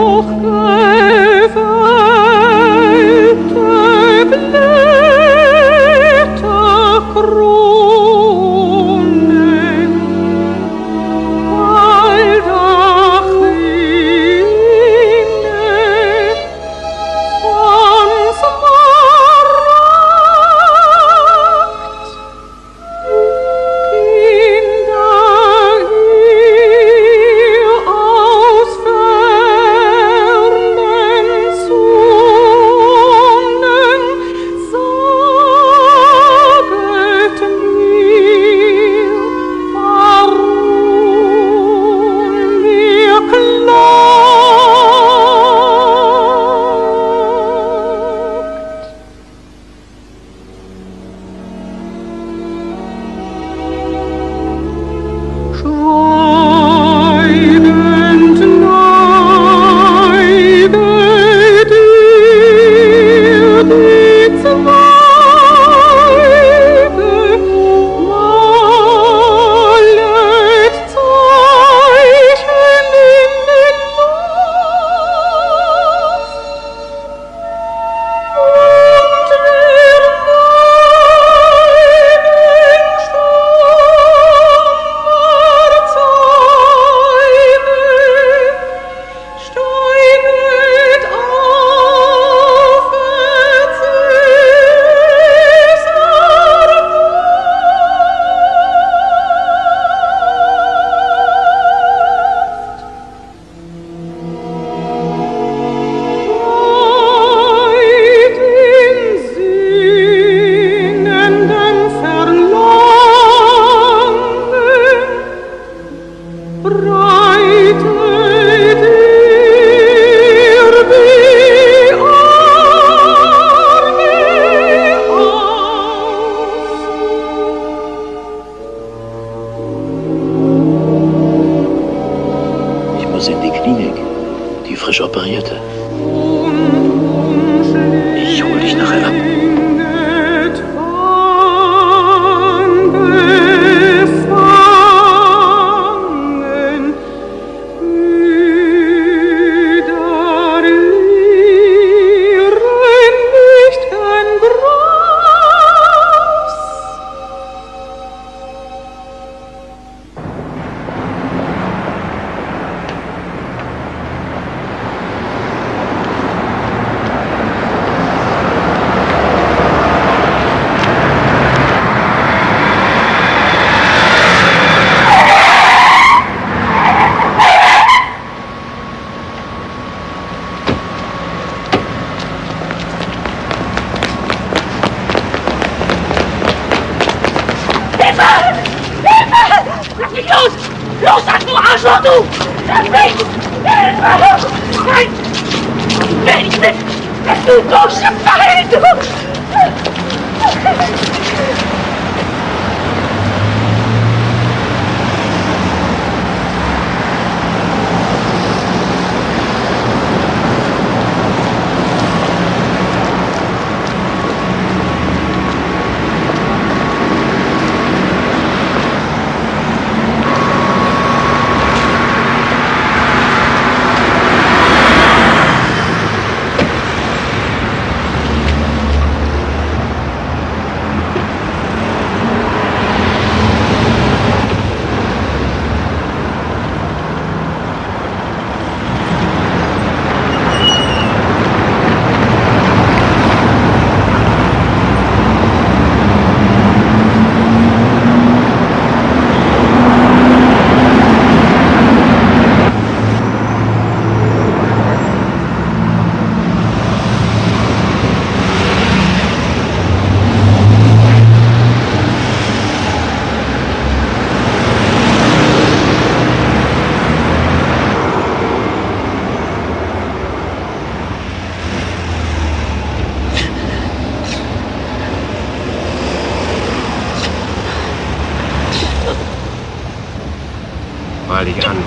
Mal dich an.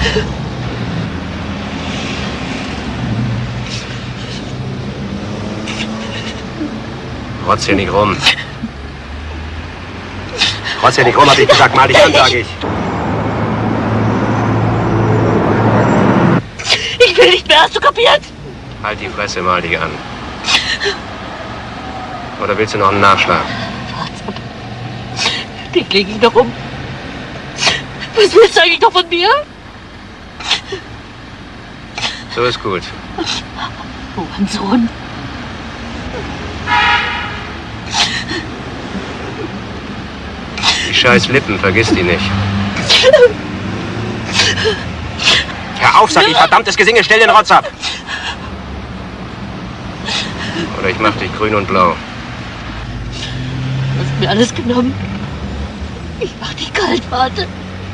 Rotz hier nicht rum. Rotz hier nicht rum, hab ich gesagt. Mal dich an, sag ich. Ich will nicht mehr, hast du kapiert? Halt die Fresse, mal dich an. Oder willst du noch einen Nachschlag? Warte. Den lege ich noch um. Was willst du eigentlich noch von mir? So ist gut. Oh, mein Sohn. Die scheiß Lippen, vergiss die nicht. Hör auf, sag ich, verdammtes Gesinge, stell den Rotz ab! Oder ich mach dich grün und blau. Du hast mir alles genommen. Ich mach dich kalt, warte.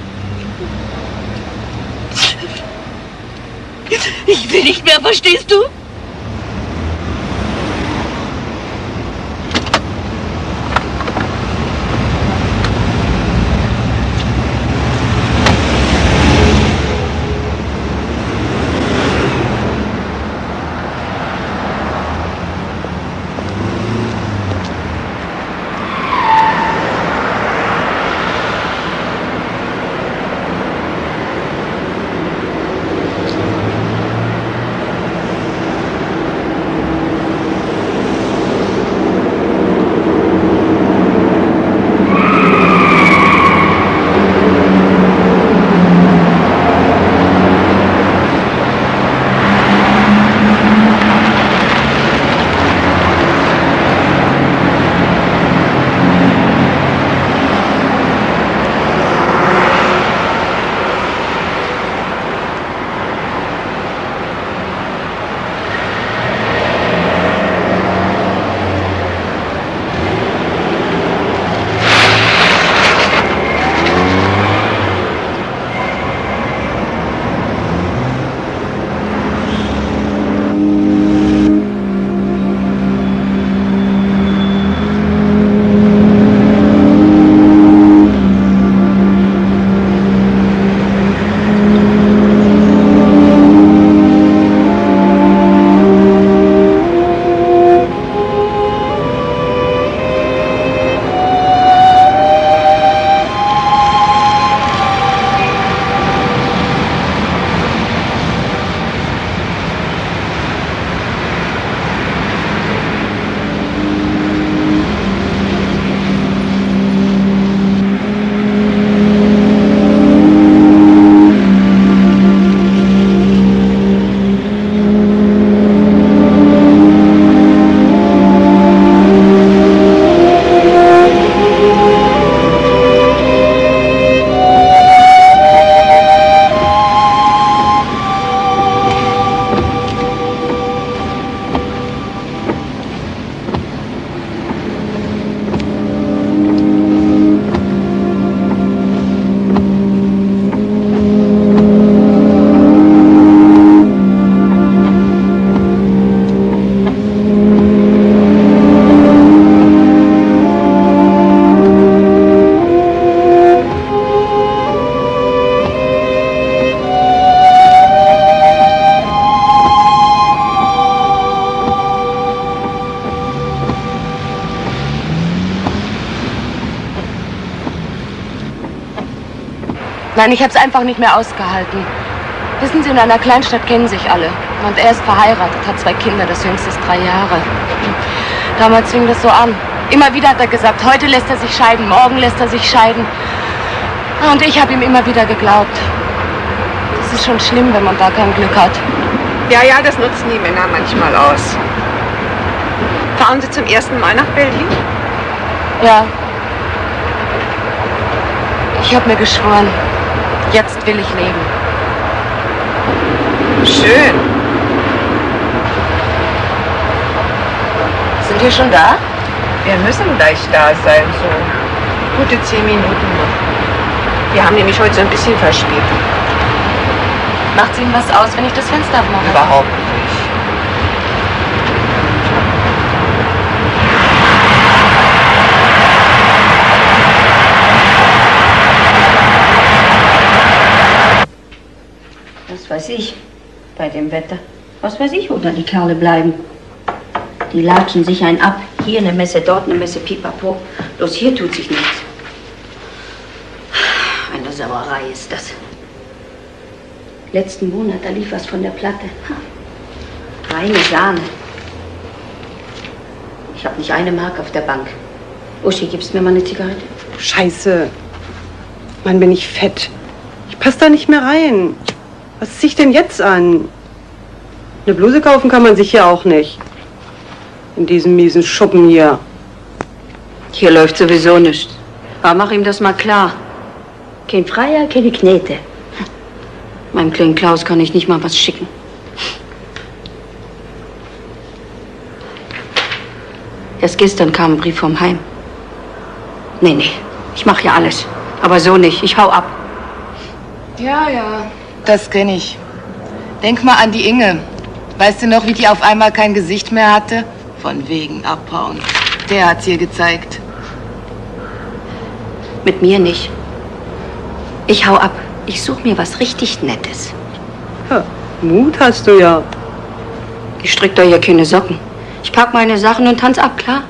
Ich will nicht mehr, verstehst du? Nein, ich habe es einfach nicht mehr ausgehalten. Wissen Sie, in einer Kleinstadt kennen sich alle. Und er ist verheiratet, hat 2 Kinder, das jüngste ist 3 Jahre. Damals fing das so an. Immer wieder hat er gesagt, heute lässt er sich scheiden, morgen lässt er sich scheiden. Und ich habe ihm immer wieder geglaubt. Das ist schon schlimm, wenn man da kein Glück hat. Ja, ja, das nutzen die Männer manchmal aus. Fahren Sie zum ersten Mal nach Berlin? Ja. Ich habe mir geschworen, jetzt will ich leben. Schön. Sind wir schon da? Wir müssen gleich da sein, so gute 10 Minuten noch. Wir haben nämlich heute so ein bisschen Verspätung. Macht es Ihnen was aus, wenn ich das Fenster aufmache? Überhaupt nicht. Was weiß ich, bei dem Wetter. Was weiß ich, wo da die Kerle bleiben. Die latschen sich einen ab. Hier eine Messe, dort eine Messe, pipapo. Bloß hier tut sich nichts. Eine Sauerei ist das. Letzten Monat, da lief was von der Platte. Ha. Reine Sahne. Ich habe nicht eine Mark auf der Bank. Uschi, gibst mir mal eine Zigarette? Scheiße. Mann, bin ich fett. Ich passe da nicht mehr rein. Was zieh ich denn jetzt an? Eine Bluse kaufen kann man sich hier auch nicht. In diesem miesen Schuppen hier. Hier läuft sowieso nichts. Aber mach ihm das mal klar. Kein Freier, keine Knete. Meinem kleinen Klaus kann ich nicht mal was schicken. Erst gestern kam ein Brief vom Heim. Nee, ich mach ja alles. Aber so nicht, ich hau ab. Ja, das kenne ich. Denk mal an die Inge. Weißt du noch, wie die auf einmal kein Gesicht mehr hatte? Von wegen abhauen. Der hat's ihr gezeigt. Mit mir nicht. Ich hau ab. Ich such mir was richtig Nettes. Ja, Mut hast du ja. Ich strick da ja keine Socken. Ich pack meine Sachen und tanz ab, klar?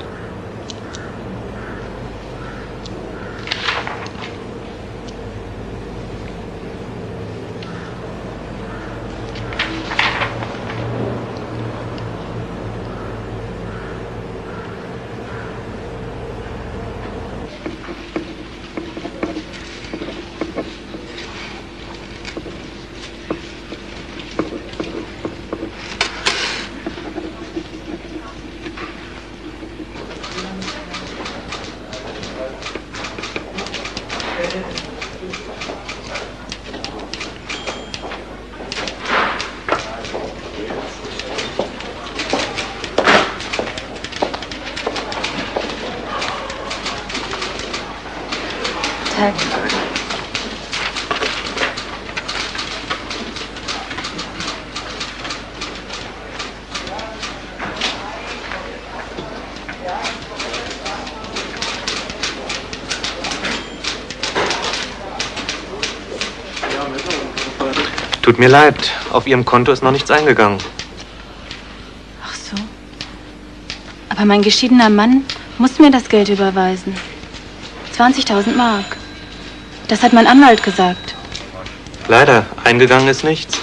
Tut mir leid, auf Ihrem Konto ist noch nichts eingegangen. Ach so. Aber mein geschiedener Mann muss mir das Geld überweisen. 20.000 Mark. Das hat mein Anwalt gesagt. Leider, eingegangen ist nichts.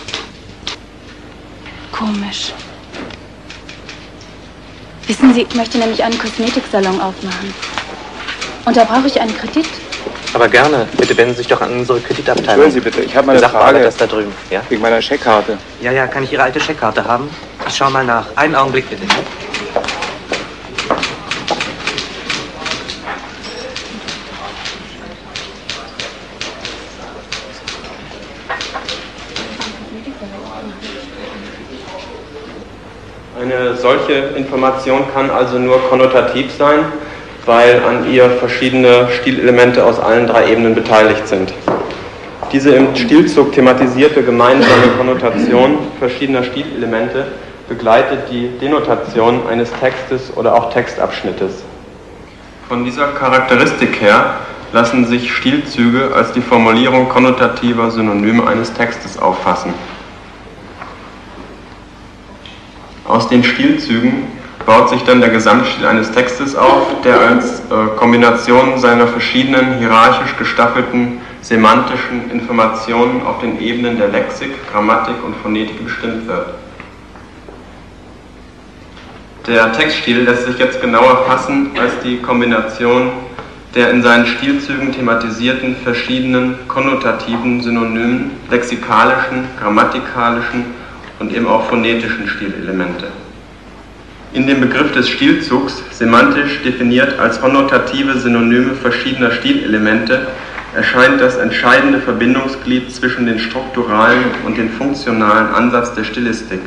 Komisch. Wissen Sie, ich möchte nämlich einen Kosmetiksalon aufmachen. Und da brauche ich einen Kredit. Aber gerne. Bitte wenden Sie sich doch an unsere Kreditabteilung. Hören Sie bitte, ich habe mal eine Frage. Das da drüben. Ja? Wegen meiner Scheckkarte. Ja, kann ich Ihre alte Scheckkarte haben? Ich schau mal nach. Einen Augenblick bitte. Eine solche Information kann also nur konnotativ sein, weil an ihr verschiedene Stilelemente aus allen drei Ebenen beteiligt sind. Diese im Stilzug thematisierte gemeinsame Konnotation verschiedener Stilelemente begleitet die Denotation eines Textes oder auch Textabschnittes. Von dieser Charakteristik her lassen sich Stilzüge als die Formulierung konnotativer Synonyme eines Textes auffassen. Aus den Stilzügen baut sich dann der Gesamtstil eines Textes auf, der als Kombination seiner verschiedenen hierarchisch gestaffelten semantischen Informationen auf den Ebenen der Lexik, Grammatik und Phonetik bestimmt wird. Der Textstil lässt sich jetzt genauer fassen als die Kombination der in seinen Stilzügen thematisierten verschiedenen konnotativen Synonymen, lexikalischen, grammatikalischen und eben auch phonetischen Stilelemente. In dem Begriff des Stilzugs, semantisch definiert als konnotative Synonyme verschiedener Stilelemente, erscheint das entscheidende Verbindungsglied zwischen den strukturalen und den funktionalen Ansatz der Stilistik.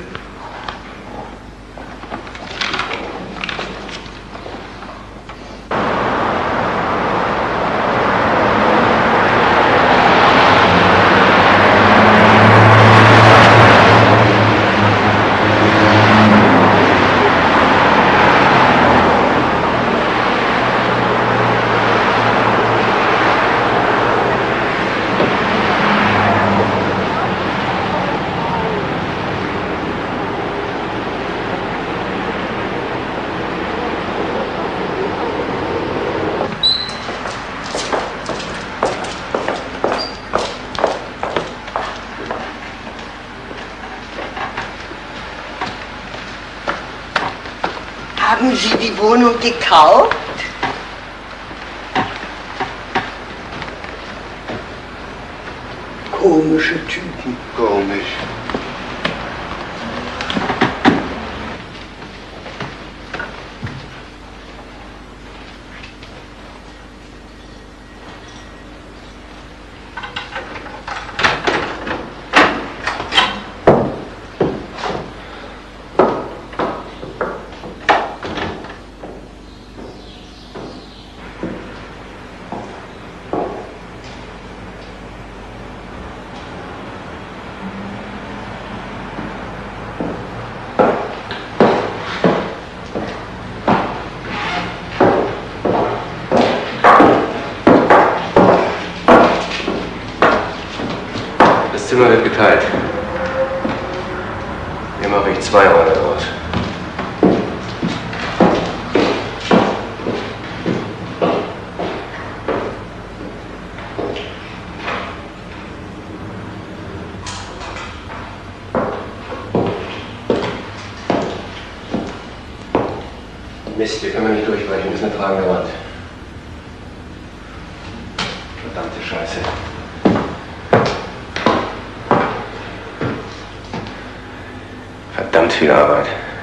Haben Sie die Wohnung gekauft? Komische Typen. Komisch. Das Zimmer wird geteilt. Hier mache ich 2 Räume draus. Mist, hier können wir nicht durchbrechen. Das ist eine tragende Wand. Verdammte Scheiße. Verdammt viel Arbeit.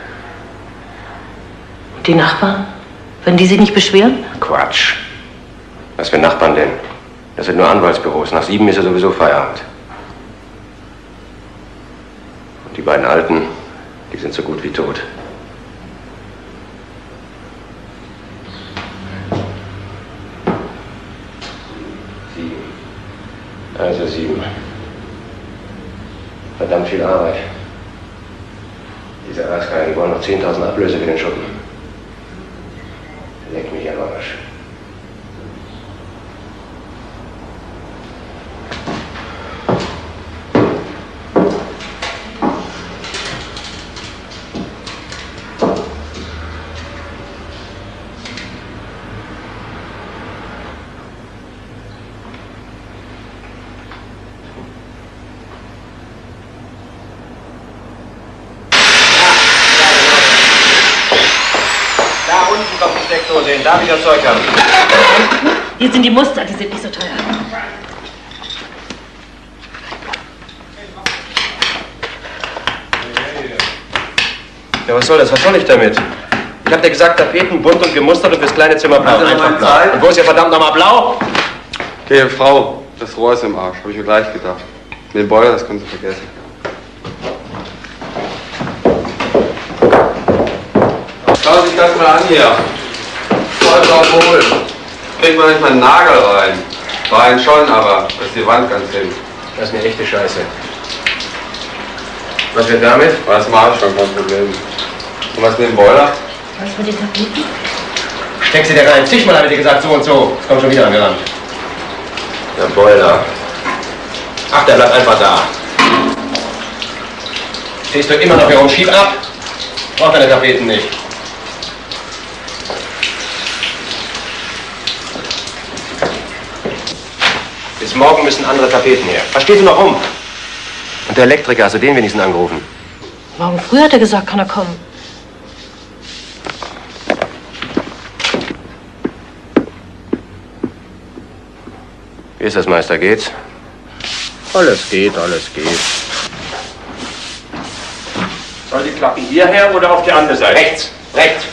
Und die Nachbarn? Würden die sich nicht beschweren? Quatsch. Was für Nachbarn denn? Das sind nur Anwaltsbüros. Nach 7 ist ja sowieso Feierabend. Und die beiden Alten, die sind so gut wie tot. Also 7. Verdammt viel Arbeit. Diese Raskeier, die wollen noch 10.000 Ablöse für den Schuppen. Leck mich am Arsch. Darf ich das Zeug haben? Hier sind die Muster, die sind nicht so teuer. Ja, was soll das? Was soll ich damit? Ich hab dir gesagt, Tapeten bunt und gemustert und fürs kleine Zimmer blau. Einfach blau. Und wo ist hier verdammt nochmal blau? Okay, Frau, das Rohr ist im Arsch. Habe ich mir gleich gedacht. Den Boiler, das können Sie vergessen. Schauen Sie sich das mal an hier. Voll drauf holen. Kriegt man nicht mal einen Nagel rein. Rein schon, aber das ist die Wand ganz hin. Das ist eine echte Scheiße. Was wird damit? Das mache ich schon, kein Problem. Und was mit dem Boiler? Was mit den Tapeten? Steck sie dir rein. Zigmal habe ich dir gesagt, so und so. Es kommt schon wieder angerannt. Der Boiler. Ach, der bleibt einfach da. Stehst du immer noch hier rum? Schieb ab. Brauch deine Tapeten nicht. Bis morgen müssen andere Tapeten her. Was stehst du noch rum? Und der Elektriker, hast du den wenigstens angerufen? Morgen früh hat er gesagt, kann er kommen. Wie ist das, Meister? Geht's? Alles geht, alles geht. Soll die Klappen hierher oder auf die andere Seite? Rechts, rechts.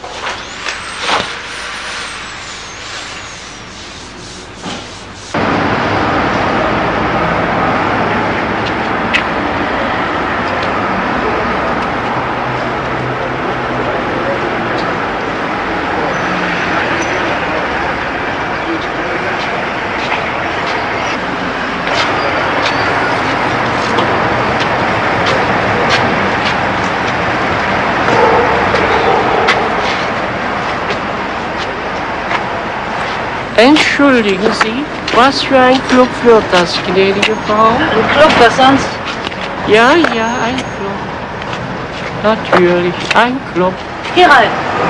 Entschuldigen Sie, was für ein Club wird das, gnädige Frau? Ein Club, was sonst? Ja, ja, ein Club. Natürlich, ein Club. Hier rein.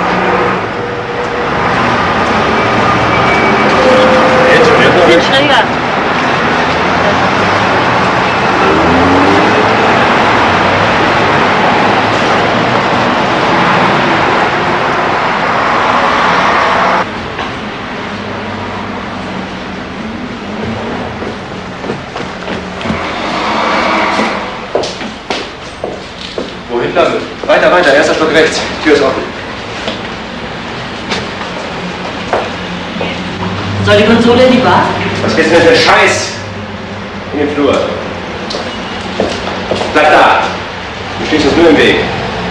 Bisschen schräger. Mittlere. Weiter, weiter. Erster Stock rechts. Tür ist offen. Soll die Konsole in die Bar? Was geht's denn für Scheiß? In den Flur. Bleib da. Du stehst uns nur im Weg.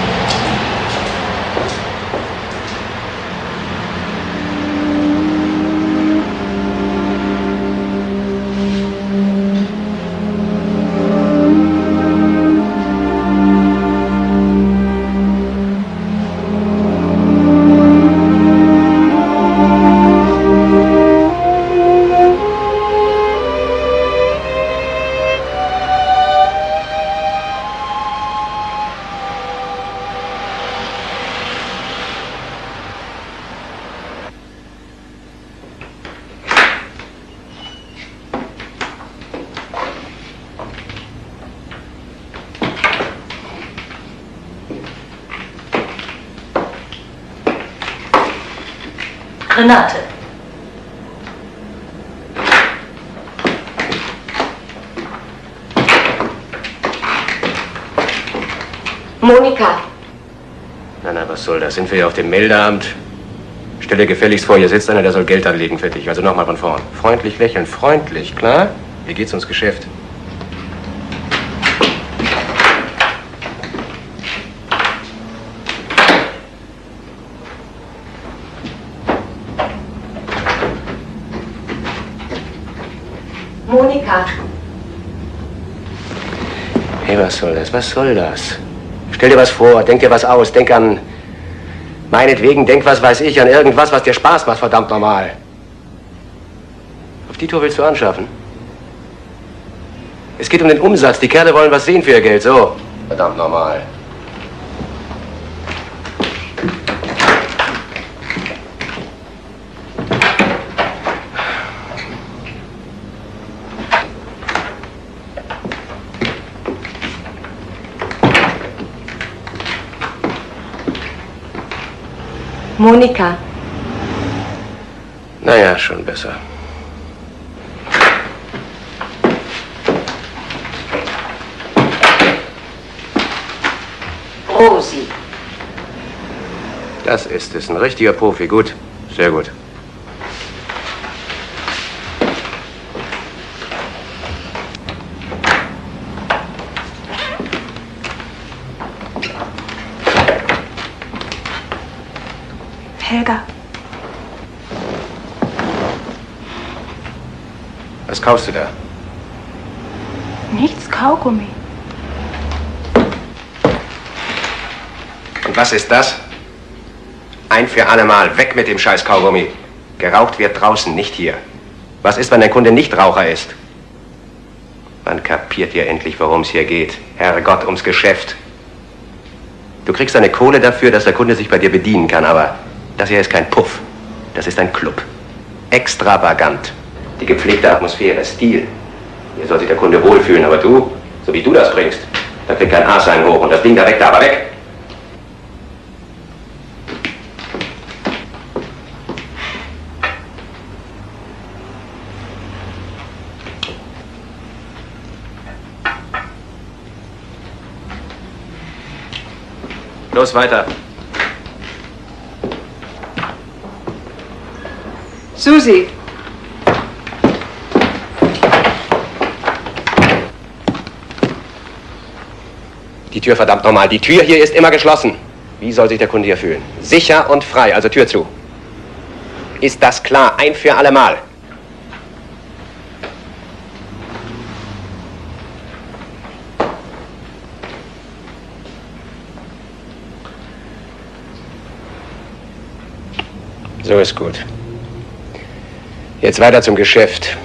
Renate. Monika. Na, was soll das? Sind wir hier auf dem Meldeamt? Stell dir gefälligst vor, hier sitzt einer, der soll Geld anlegen für dich. Also nochmal von vorn. Freundlich lächeln, freundlich, klar? Wie geht's ums Geschäft? Monika. Hey, was soll das? Was soll das? Stell dir was vor, denk dir was aus, denk an... Meinetwegen, denk was weiß ich, an irgendwas, was dir Spaß macht, verdammt normal. Auf die Tour willst du anschaffen? Es geht um den Umsatz, die Kerle wollen was sehen für ihr Geld, so. Verdammt normal. Monika. Naja, schon besser. Rosi. Das ist es, ein richtiger Profi. Gut, sehr gut. Helga. Was kaufst du da? Nichts, Kaugummi. Und was ist das? Ein für alle Mal, weg mit dem scheiß Kaugummi. Geraucht wird draußen, nicht hier. Was ist, wenn der Kunde nicht Raucher ist? Wann kapiert ihr endlich, worum es hier geht? Herrgott, ums Geschäft. Du kriegst eine Kohle dafür, dass der Kunde sich bei dir bedienen kann, aber das hier ist kein Puff. Das ist ein Club. Extravagant. Die gepflegte Atmosphäre, Stil. Hier soll sich der Kunde wohlfühlen, aber du, so wie du das bringst, da kriegt kein Aas einen hoch und das Ding da weg, da aber weg. Los, weiter. Susi. Die Tür, verdammt nochmal. Die Tür hier ist immer geschlossen. Wie soll sich der Kunde hier fühlen? Sicher und frei, also Tür zu. Ist das klar? Ein für alle Mal. So ist gut. Jetzt weiter zum Geschäft.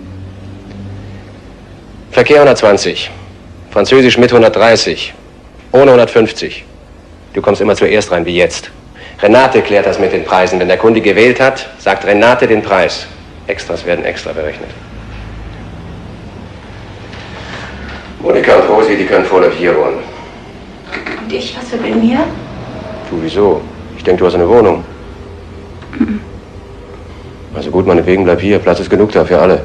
Verkehr 120. Französisch mit 130. Ohne 150. Du kommst immer zuerst rein, wie jetzt. Renate klärt das mit den Preisen. Wenn der Kunde gewählt hat, sagt Renate den Preis. Extras werden extra berechnet. Monika und Rosi, die können vorläufig hier wohnen. Und ich, was will mir? Du, wieso? Ich denke, du hast eine Wohnung. Also gut, meinetwegen, bleib hier. Platz ist genug da für alle.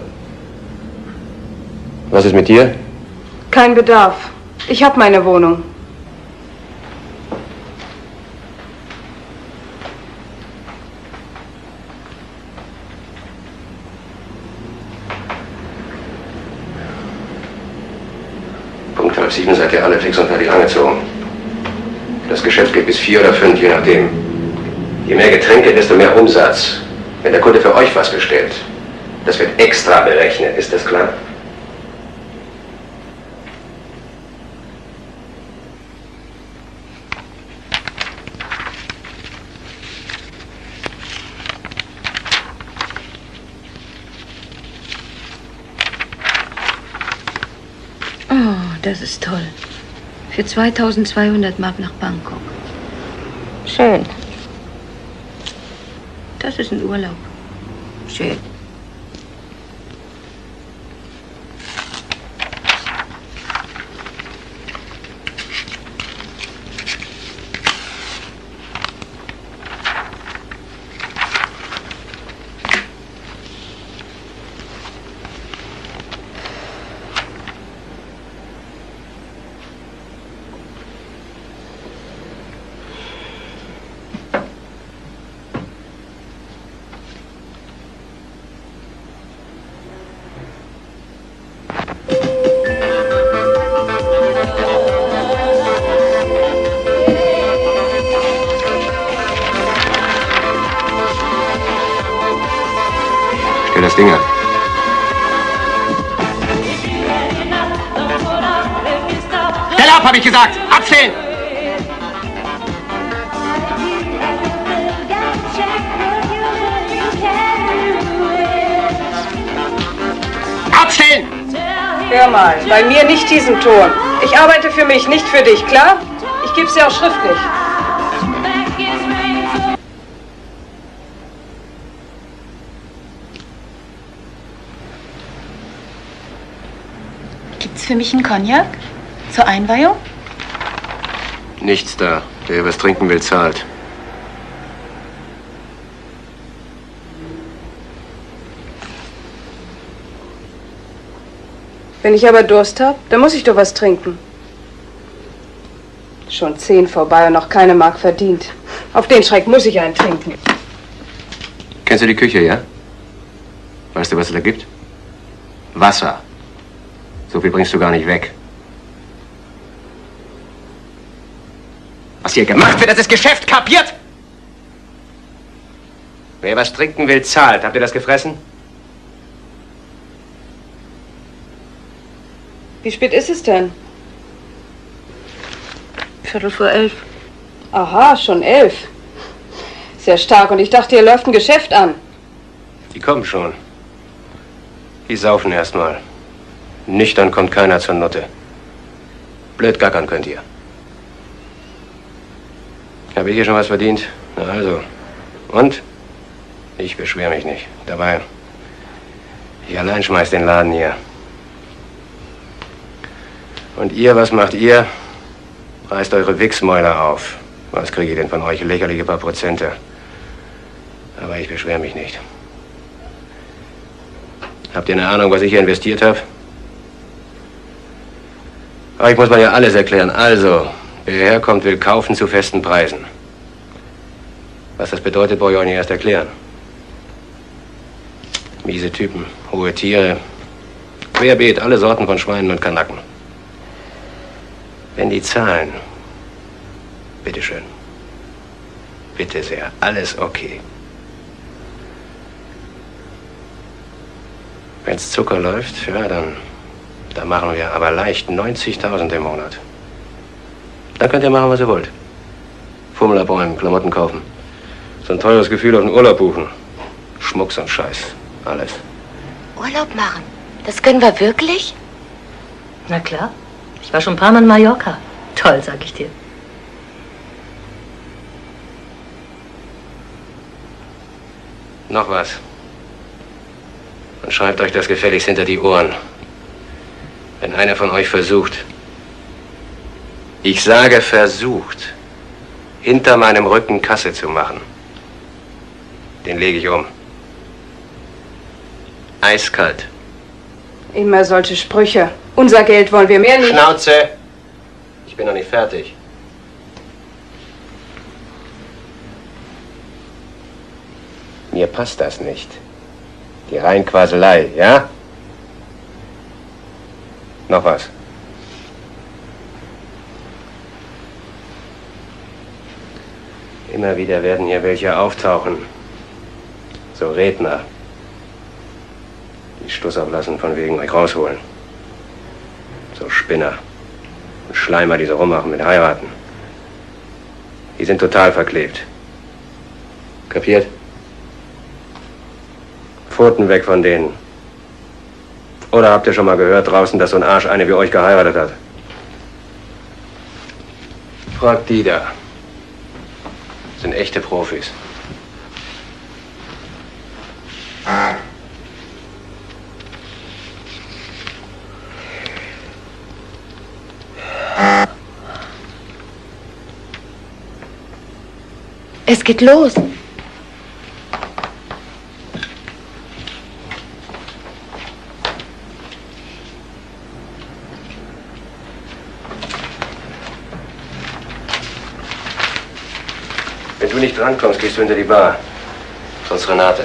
Was ist mit dir? Kein Bedarf. Ich habe meine Wohnung. seid ihr alle fix und fertig angezogen. Das Geschäft geht bis 4 oder 5, je nachdem. Je mehr Getränke, desto mehr Umsatz. Wenn der Kunde für euch was bestellt, das wird extra berechnet, ist das klar? Oh, das ist toll. Für 2200 Mark nach Bangkok. Schön. Das ist ein Urlaub. Schön. Das Ding ab. Stell ab, habe ich gesagt! Abstellen! Abstellen! Hör mal, bei mir nicht diesen Ton. Ich arbeite für mich, nicht für dich, klar? Ich gebe es dir auch schriftlich. Gibt's für mich einen Cognac? Zur Einweihung? Nichts da. Wer was trinken will, zahlt. Wenn ich aber Durst habe, dann muss ich doch was trinken. Schon 10 vorbei und noch keine Mark verdient. Auf den Schreck muss ich einen trinken. Kennst du die Küche, ja? Weißt du, was es da gibt? Wasser. So viel bringst du gar nicht weg. Was hier gemacht wird, das ist Geschäft, kapiert? Wer was trinken will, zahlt. Habt ihr das gefressen? Wie spät ist es denn? 11:15. Aha, schon 11. Sehr stark. Und ich dachte, hier läuft ein Geschäft an. Die kommen schon. Die saufen erstmal. Nüchtern kommt keiner zur Nutte. Blöd gackern könnt ihr. Habe ich hier schon was verdient? Na also. Und? Ich beschwere mich nicht. Dabei, ich allein schmeiß den Laden hier. Und ihr, was macht ihr? Reißt eure Wichsmäuler auf. Was kriege ich denn von euch? Lächerliche paar Prozente. Aber ich beschwere mich nicht. Habt ihr eine Ahnung, was ich hier investiert habe? Euch muss man ja alles erklären. Also, wer hierher kommt, will kaufen zu festen Preisen. Was das bedeutet, brauche ich euch nicht erst erklären. Miese Typen, hohe Tiere, querbeet, alle Sorten von Schweinen und Kanaken. Wenn die zahlen, bitteschön. Bitte sehr, alles okay. Wenn's Zucker läuft, ja, dann machen wir aber leicht 90.000 im Monat. Dann könnt ihr machen, was ihr wollt. Fummel abräumen, Klamotten kaufen. So ein teures Gefühl auf den Urlaub buchen. Schmucks und Scheiß, alles. Urlaub machen? Das können wir wirklich? Na klar. Ich war schon ein paar Mal in Mallorca. Toll, sag ich dir. Noch was. Und schreibt euch das gefälligst hinter die Ohren. Wenn einer von euch versucht, ich sage versucht, hinter meinem Rücken Kasse zu machen, den lege ich um. Eiskalt. Immer solche Sprüche. Unser Geld wollen wir mehr nicht. Schnauze! Ich bin noch nicht fertig. Mir passt das nicht. Die Reinquaselei, ja? Noch was. Immer wieder werden hier welche auftauchen. So Redner. Die Stuss auflassen, von wegen euch rausholen. So Spinner. Und Schleimer, die so rummachen mit heiraten. Die sind total verklebt. Kapiert? Pfoten weg von denen. Oder habt ihr schon mal gehört draußen, dass so ein Arsch eine wie euch geheiratet hat? Fragt die da. Das sind echte Profis. Es geht los. Wenn du nicht drankommst, gehst du hinter die Bar. Sonst Renate.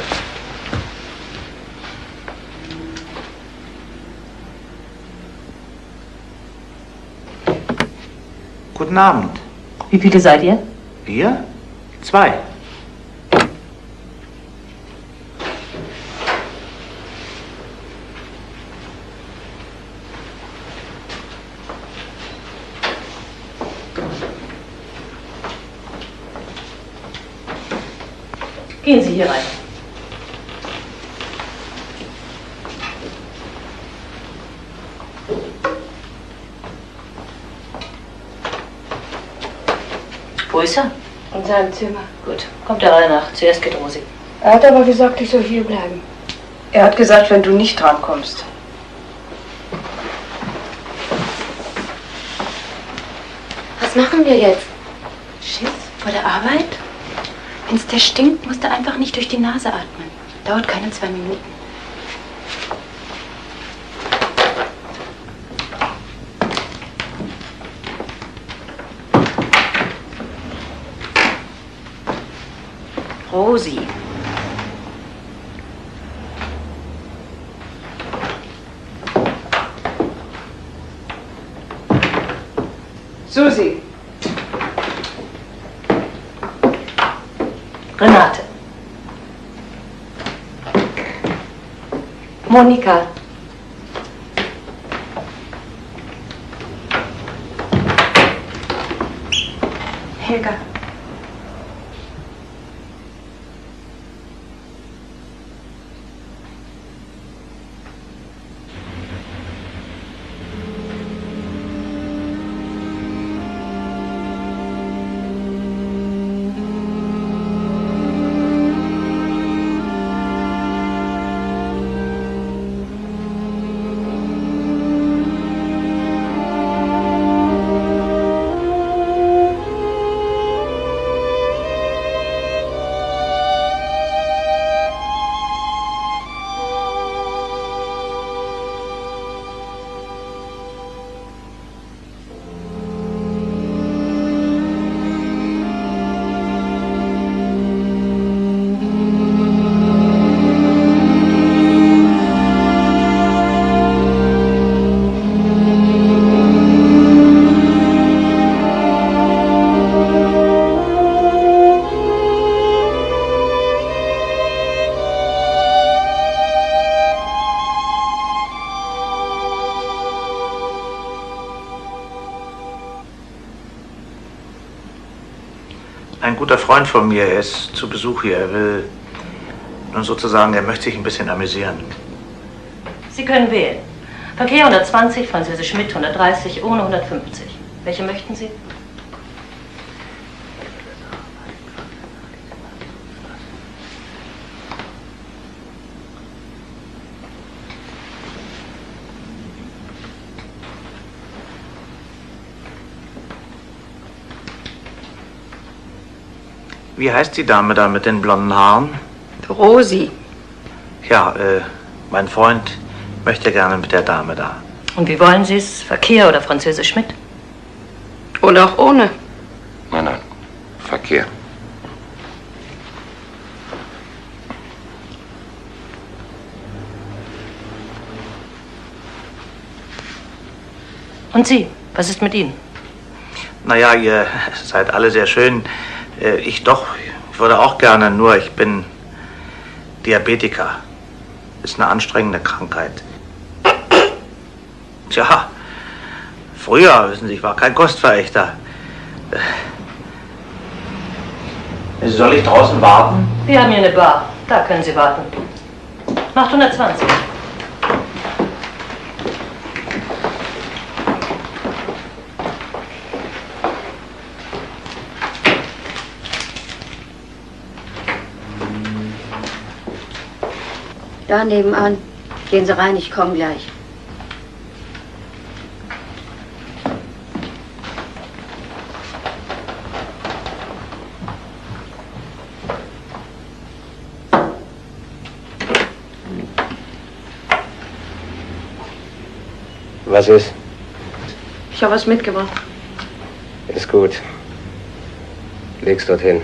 Guten Abend. Wie viele seid ihr? Wir? 2. Gehen Sie hier rein. Wo ist er? In seinem Zimmer. Gut, kommt der Reihe nach. Zuerst geht Rosi. Er hat aber gesagt, ich soll hier bleiben. Er hat gesagt, wenn du nicht drankommst. Was machen wir jetzt? Schiss vor der Arbeit? Wenn's der stinkt, musst du einfach nicht durch die Nase atmen. Dauert keine 2 Minuten. Rosi. Susi. Renate. Monika. Helga. Ein guter Freund von mir, er ist zu Besuch hier. Er will nun sozusagen, er möchte sich ein bisschen amüsieren. Sie können wählen. Verkehr 120, Französisch mit 130, ohne 150. Welche möchten Sie? Wie heißt die Dame da mit den blonden Haaren? Rosi. Ja, mein Freund möchte gerne mit der Dame da. Und wie wollen Sie es? Verkehr oder Französisch mit? Oder auch ohne. Nein, nein. Verkehr. Und Sie? Was ist mit Ihnen? Naja, ihr seid alle sehr schön. Ich doch. Ich würde auch gerne, nur ich bin Diabetiker. Ist eine anstrengende Krankheit. Tja, früher, wissen Sie, ich war kein Kostverächter. Soll ich draußen warten? Wir haben hier eine Bar. Da können Sie warten. Macht 120. Da nebenan. Gehen Sie rein, ich komme gleich. Was ist? Ich habe was mitgebracht. Ist gut. Leg's dorthin.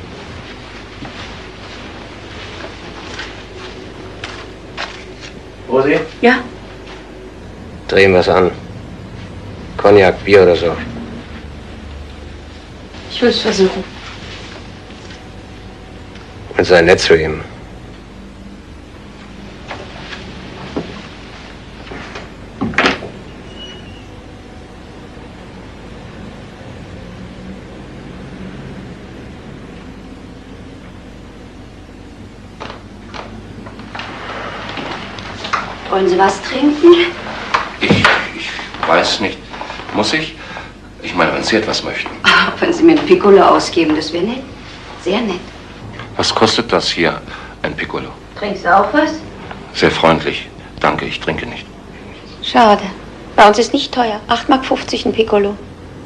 Rosi? Ja? Drehen was an. Cognac, Bier oder so. Ich will es versuchen. Und sei nett zu ihm. Wollen Sie was trinken? Ich weiß nicht. Muss ich? Ich meine, wenn Sie etwas möchten. Ach, wenn Sie mir ein Piccolo ausgeben, das wäre nett. Sehr nett. Was kostet das hier, ein Piccolo? Trinkst du auch was? Sehr freundlich. Danke, ich trinke nicht. Schade. Bei uns ist nicht teuer. 8,50 Mark ein Piccolo.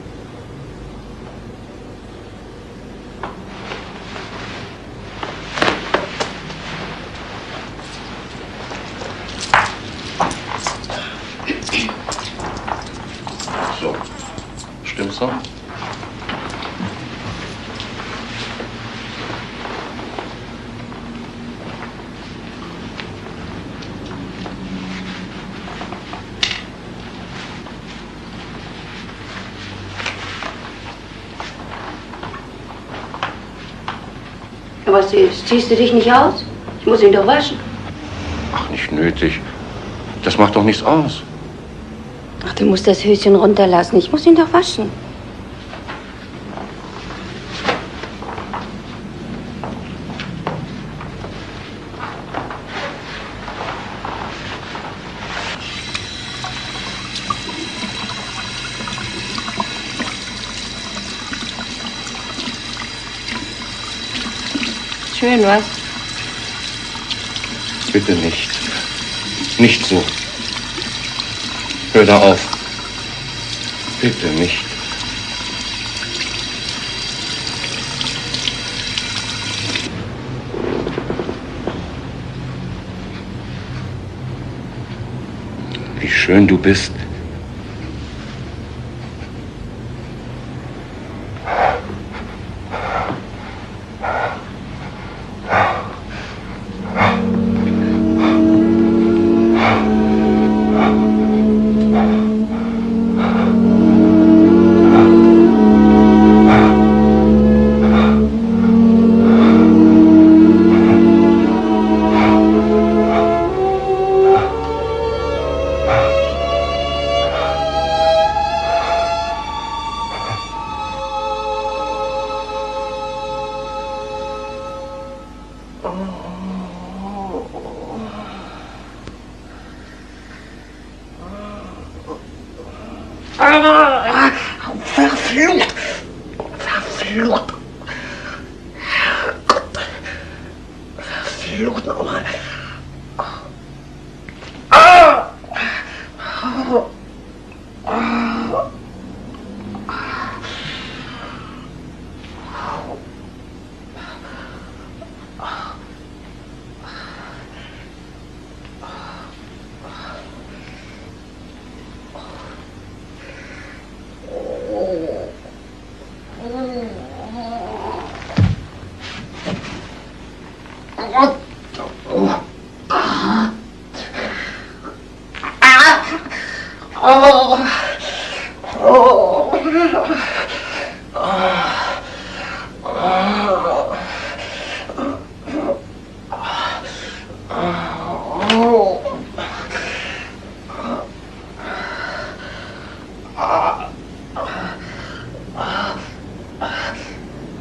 So. Stimmt's so? Aber ziehst du dich nicht aus? Ich muss ihn doch waschen. Ach, nicht nötig. Das macht doch nichts aus. Ach, du musst das Höschen runterlassen. Ich muss ihn doch waschen. Schön, was? Bitte nicht. Nicht so. Hör da auf. Bitte nicht. Wie schön du bist. Verflucht! Verflucht! Herrgott! Verflucht nochmal!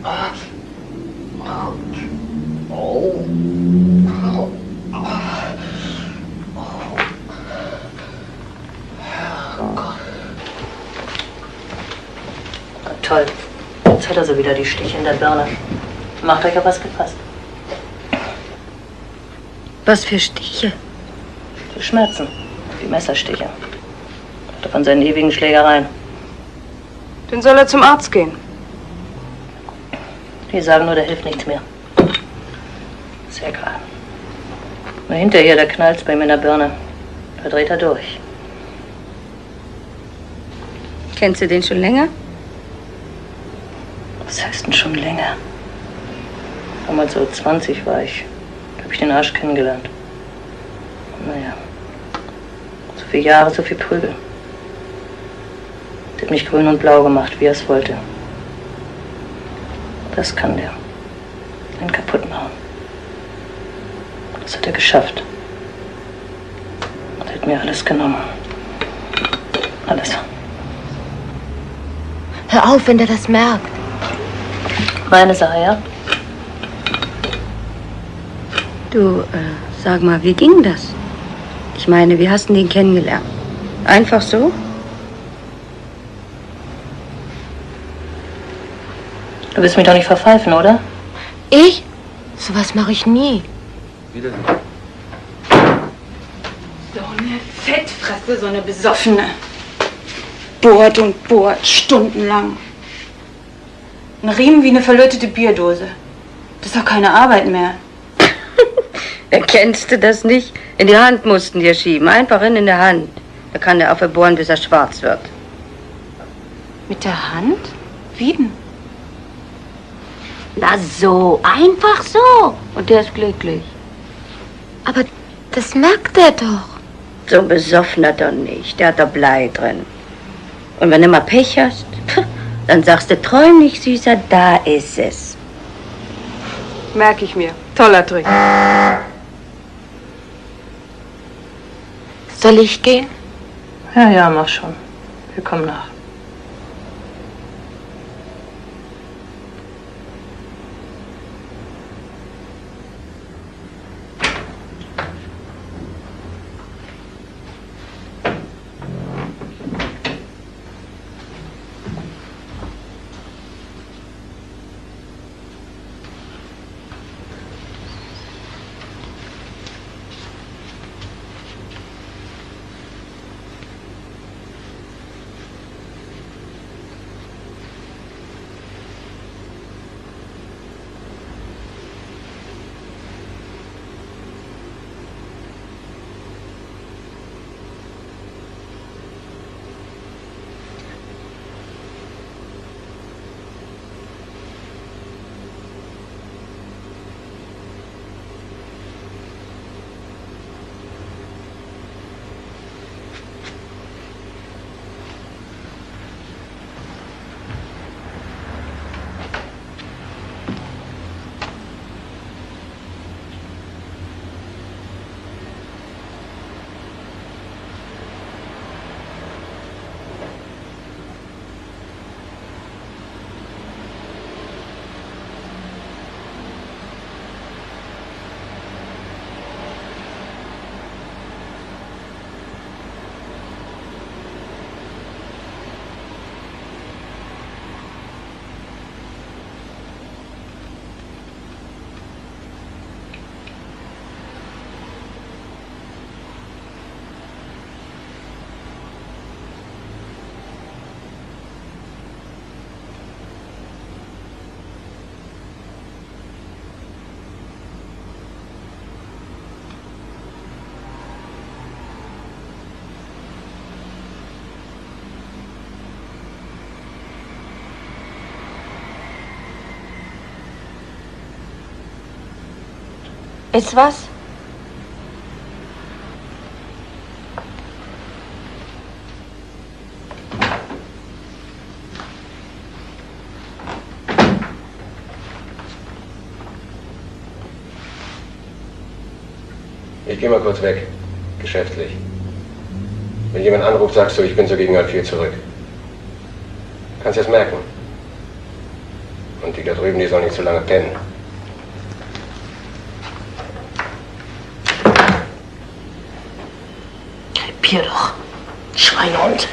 Toll. Jetzt hat er so wieder die Stiche in der Birne. Macht euch auf was gefasst. Was für Stiche? Die Schmerzen. Die Messerstiche. Oder von seinen ewigen Schlägereien. Dann soll er zum Arzt gehen. Die sagen nur, da hilft nichts mehr. Ist ja egal. Nur hinterher, da knallt's bei ihm in der Birne. Da dreht er durch. Kennst du den schon länger? Was heißt denn schon länger? Damals so 20 war ich. Da habe ich den Arsch kennengelernt. Naja. So viele Jahre, so viel Prügel. Der hat mich grün und blau gemacht, wie er es wollte. Das kann der. Einen kaputt machen. Das hat er geschafft. Und er hat mir alles genommen. Alles. Hör auf, wenn der das merkt. Meine Sache, ja? Du, sag mal, wie ging das? Ich meine, wie hast du den kennengelernt? Einfach so? Du willst mich doch nicht verpfeifen, oder? Ich? Sowas mache ich nie. Wieder. So eine Fettfresse, so eine Besoffene. Bohrt und bohrt, stundenlang. Ein Riemen wie eine verlötete Bierdose. Das ist doch keine Arbeit mehr. Erkennst du das nicht? In die Hand mussten dir schieben, einfach in der Hand. Da kann der Affe bohren, bis er schwarz wird. Mit der Hand? Wie denn? Na so, einfach so. Und der ist glücklich. Aber das merkt er doch. So besoffen er doch nicht. Der hat da Blei drin. Und wenn du mal Pech hast, dann sagst du, träum nicht, Süßer, da ist es. Merke ich mir. Toller Trick. Soll ich gehen? Ja, ja, mach schon. Wir kommen nach. Ist was? Ich gehe mal kurz weg. Geschäftlich. Wenn jemand anruft, sagst du, ich bin so gegen 4 zurück. Kannst du es merken? Und die da drüben, die sollen nicht so lange pennen. Krepier doch, Schweinehund.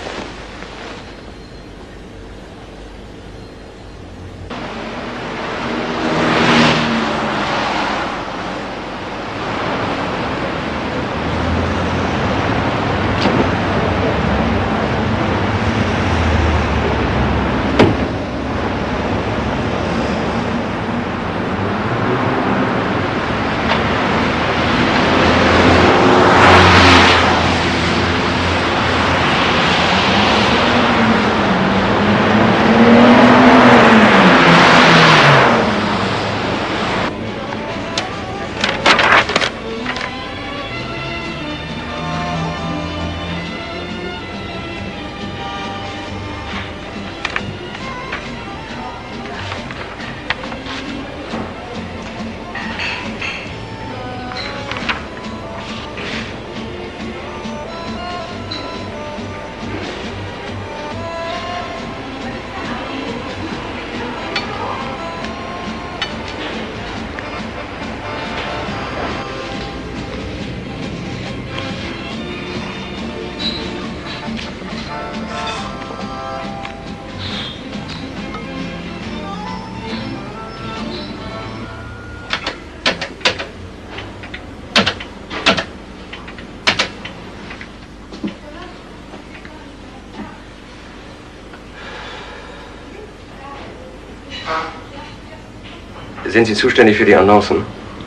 Sind Sie zuständig für die Annoncen?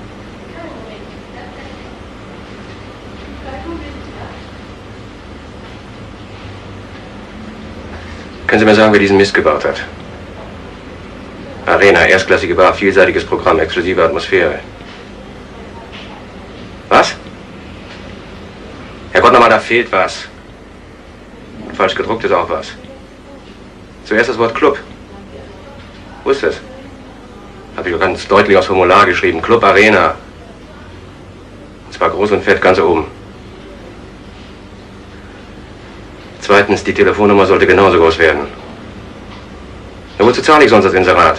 Können Sie mir sagen, wer diesen Mist gebaut hat? Arena, erstklassige Bar, vielseitiges Programm, exklusive Atmosphäre. Was? Herrgott, nochmal, da fehlt was. Falsch gedruckt ist auch was. Zuerst das Wort Club. Wo ist das? Habe ich doch ganz deutlich aufs Formular geschrieben. Club Arena. Und zwar groß und fett ganz oben. Zweitens, die Telefonnummer sollte genauso groß werden. Na, wozu zahle ich sonst das Inserat?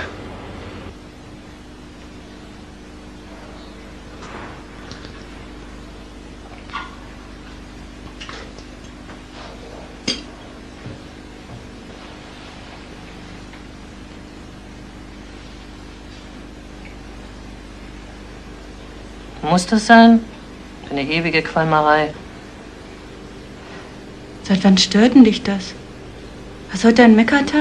Muss das sein? Eine ewige Qualmerei. Seit wann stört denn dich das? Was heute ein Meckertag?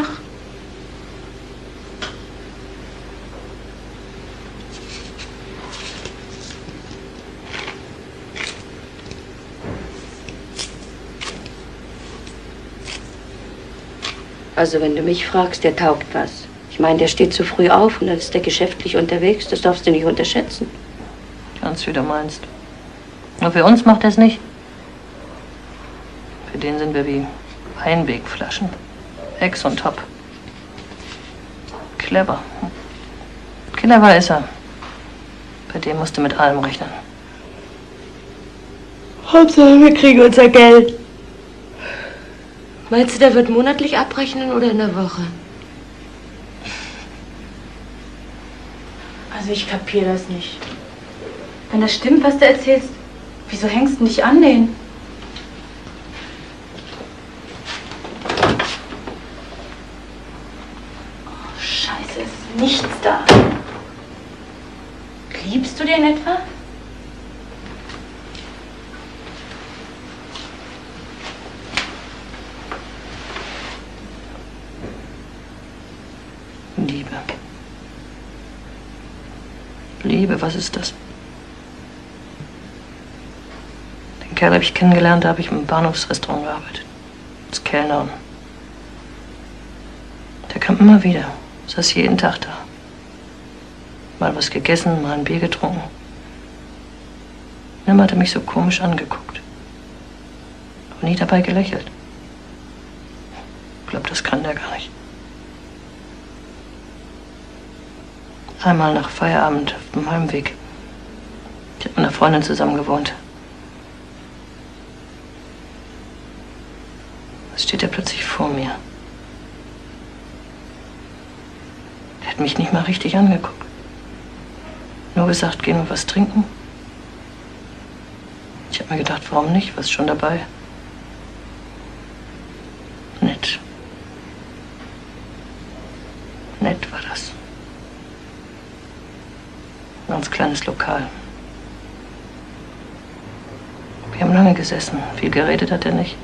Also wenn du mich fragst, der taugt was. Ich meine, der steht zu früh auf und dann ist der geschäftlich unterwegs. Das darfst du nicht unterschätzen. Ganz wie du meinst. Nur für uns macht er es nicht. Für den sind wir wie Einwegflaschen. Ex und Top. Clever. Clever ist er. Bei dem musst du mit allem rechnen. Hauptsache, wir kriegen unser Geld. Meinst du, der wird monatlich abrechnen oder in der Woche? Also ich kapiere das nicht. Wenn das stimmt, was du erzählst, wieso hängst du nicht an den? Oh, Scheiße, es ist nichts da. Liebst du den etwa? Liebe. Liebe, was ist das? Den Kerl habe ich kennengelernt, da habe ich im Bahnhofsrestaurant gearbeitet. Als Kellnerin. Der kam immer wieder. Saß jeden Tag da. Mal was gegessen, mal ein Bier getrunken. Und immer hat er mich so komisch angeguckt. Aber nie dabei gelächelt. Ich glaube, das kann der gar nicht. Einmal nach Feierabend auf dem Heimweg. Ich habe mit einer Freundin zusammen gewohnt. Da steht er plötzlich vor mir. Der hat mich nicht mal richtig angeguckt. Nur gesagt, gehen wir was trinken. Ich habe mir gedacht, warum nicht? Was ist schon dabei? Nett. Nett war das. Ein ganz kleines Lokal. Wir haben lange gesessen. Viel geredet hat er nicht.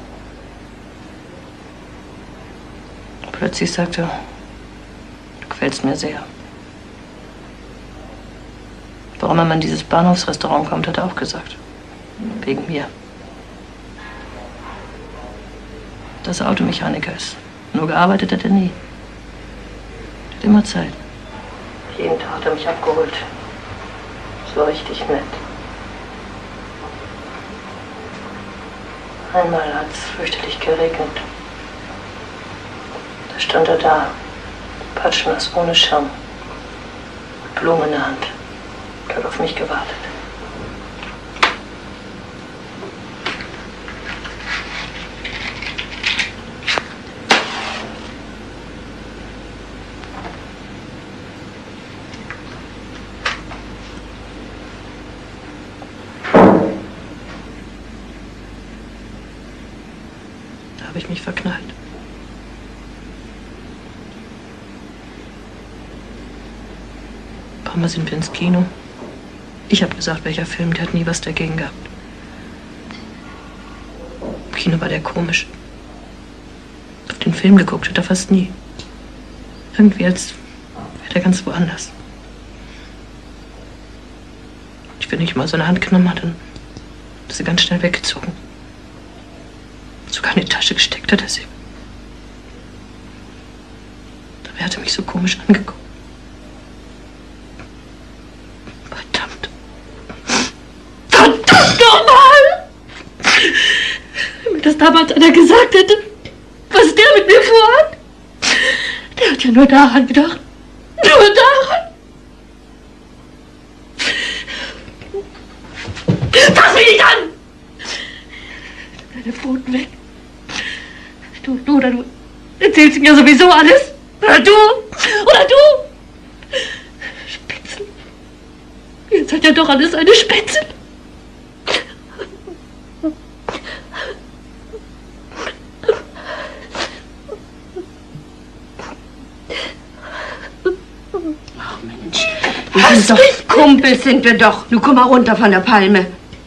Plötzlich sagte er, du gefällst mir sehr. Warum er mal in dieses Bahnhofsrestaurant kommt, hat er auch gesagt. Wegen mir. Dass er Automechaniker ist. Nur gearbeitet hat er nie. Er hat immer Zeit. Jeden Tag hat er mich abgeholt. Das war richtig nett. Einmal hat es fürchterlich geregnet. Da stand er da, patschnass, ohne Schirm, mit Blumen in der Hand. Er hat auf mich gewartet. Da habe ich mich verknallt. Ein paar Mal sind wir ins Kino. Ich habe gesagt, welcher Film, der hat nie was dagegen gehabt. Im Kino war der komisch. Auf den Film geguckt hat er fast nie. Irgendwie, als wäre der ganz woanders. Und wenn ich mal so eine Hand genommen hatte, dann hat sie ganz schnell weggezogen. Sogar in die Tasche gesteckt hat er sie. Dabei hat er mich so komisch angeguckt. Normal! Wenn mir das damals einer gesagt hätte, was der mit mir vorhat. Der hat ja nur daran gedacht. Nur daran. Fass mich nicht an! Deine Pfoten weg. Du oder du erzählst mir sowieso alles. Oder du. Oder du. Spitzel. Jetzt hat ja doch alles eine Spitzel. Kumpels sind wir doch. Nun komm mal runter von der Palme.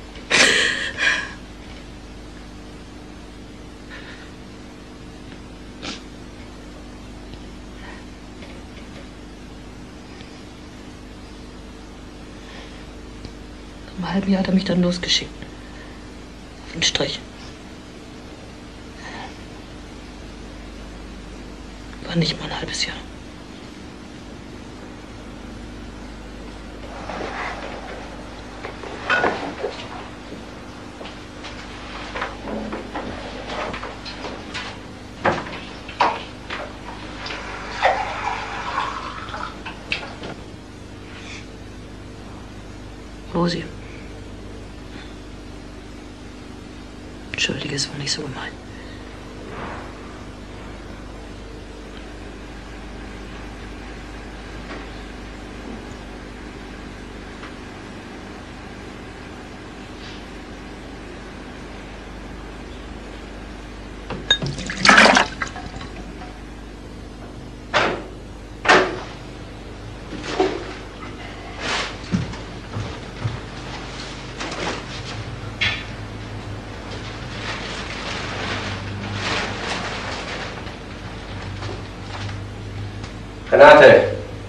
Nach einem halben Jahr hat er mich dann losgeschickt. Auf den Strich. War nicht mal ein halbes Jahr. Rosi. Entschuldige, es war nicht so gemein. Renate!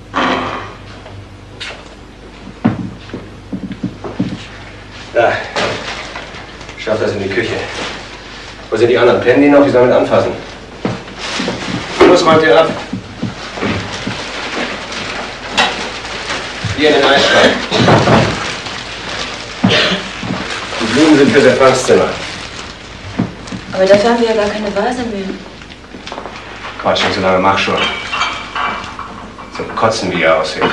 Da. Schaff das in die Küche. Wo sind die anderen? Pennen die noch? Die sollen mit anfassen. Los, räumt ihr ab. Hier in den Eisschrank. Die Blumen sind fürs Empfangszimmer. Aber dafür haben wir ja gar keine Vase mehr. Quatsch, nicht so lange, mach schon. Zum Kotzen, wie er aussieht.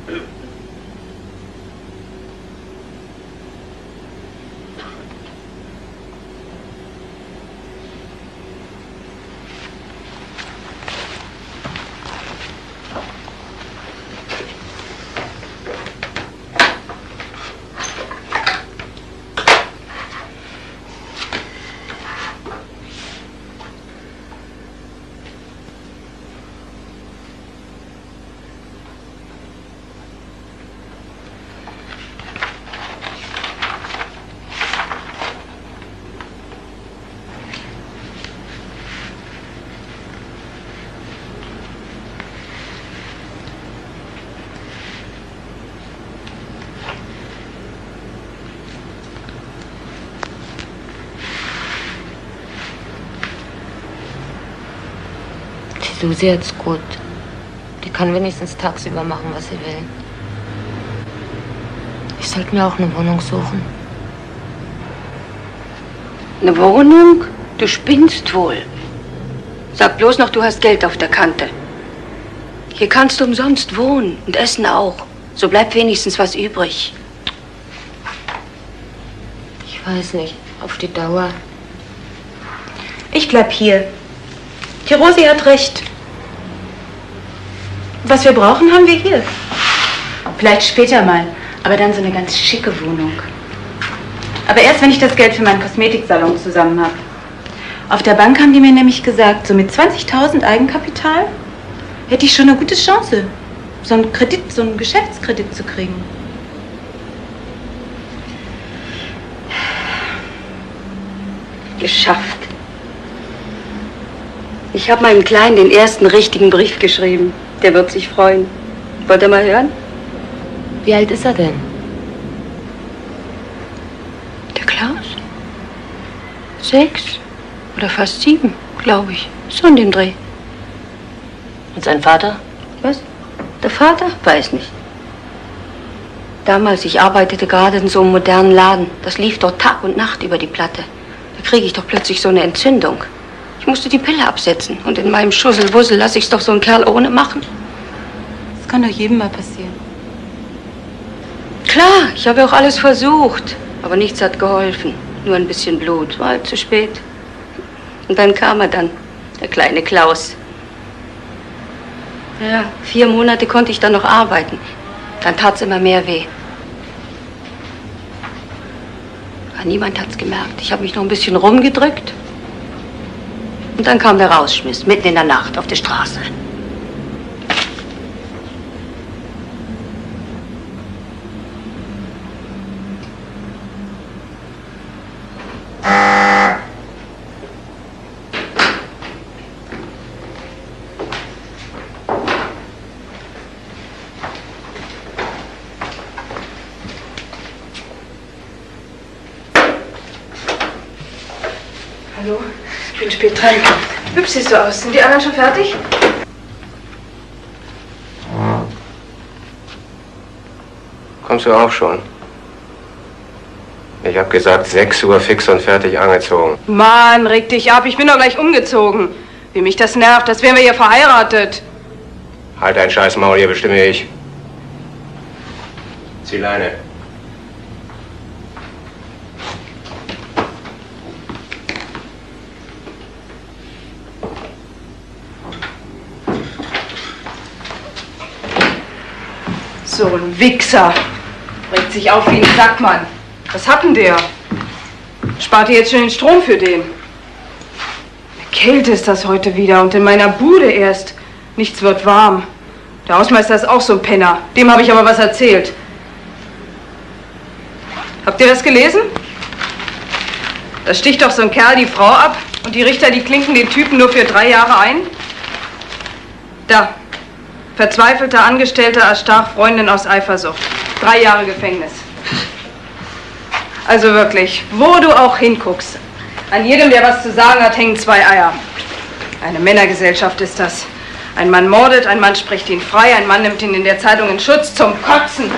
Susi hat's gut. Die kann wenigstens tagsüber machen, was sie will. Ich sollte mir auch eine Wohnung suchen. Eine Wohnung? Du spinnst wohl. Sag bloß noch, du hast Geld auf der Kante. Hier kannst du umsonst wohnen und essen auch. So bleibt wenigstens was übrig. Ich weiß nicht, auf die Dauer. Ich bleib hier. Die Rosi hat recht. Was wir brauchen, haben wir hier. Vielleicht später mal, aber dann so eine ganz schicke Wohnung. Aber erst, wenn ich das Geld für meinen Kosmetiksalon zusammen habe. Auf der Bank haben die mir nämlich gesagt, so mit 20.000 Eigenkapital hätte ich schon eine gute Chance, so einen Kredit, so einen Geschäftskredit zu kriegen. Geschafft. Ich habe meinem Kleinen den ersten richtigen Brief geschrieben. Der wird sich freuen. Wollt ihr mal hören? Wie alt ist er denn? Der Klaus? 6 oder fast 7, glaube ich. So in dem Dreh. Und sein Vater? Was? Der Vater? Weiß nicht. Damals, ich arbeitete gerade in so einem modernen Laden. Das lief dort Tag und Nacht über die Platte. Da kriege ich doch plötzlich so eine Entzündung. Ich musste die Pille absetzen. Und in meinem Schusselwussel lasse ich's doch so einen Kerl ohne machen. Das kann doch jedem mal passieren. Klar, ich habe auch alles versucht. Aber nichts hat geholfen. Nur ein bisschen Blut. War halt zu spät. Und dann kam er dann, der kleine Klaus. Ja, 4 Monate konnte ich dann noch arbeiten. Dann tat's immer mehr weh. Aber niemand hat's gemerkt. Ich habe mich noch ein bisschen rumgedrückt. Und dann kam der Rausschmiss, mitten in der Nacht auf der Straße. Hallo, ich bin spät dran. Hübsch siehst du aus. Sind die anderen schon fertig? Kommst du auch schon? Ich habe gesagt, 6 Uhr fix und fertig angezogen. Mann, reg dich ab. Ich bin doch gleich umgezogen. Wie mich das nervt, als wären wir hier verheiratet. Halt dein scheiß Maul, hier bestimme ich. Zieh Leine. So ein Wichser. Regt sich auf wie ein Sackmann. Was hat denn der? Spart ihr jetzt schon den Strom für den? Eine Kälte ist das heute wieder und in meiner Bude erst. Nichts wird warm. Der Hausmeister ist auch so ein Penner. Dem habe ich aber was erzählt. Habt ihr das gelesen? Da sticht doch so ein Kerl die Frau ab und die Richter, die klinken den Typen nur für 3 Jahre ein. Da. Verzweifelter Angestellter erstach Freundin aus Eifersucht. 3 Jahre Gefängnis. Also wirklich, wo du auch hinguckst. An jedem, der was zu sagen hat, hängen 2 Eier. Eine Männergesellschaft ist das. Ein Mann mordet, ein Mann spricht ihn frei, ein Mann nimmt ihn in der Zeitung in Schutz zum Kotzen.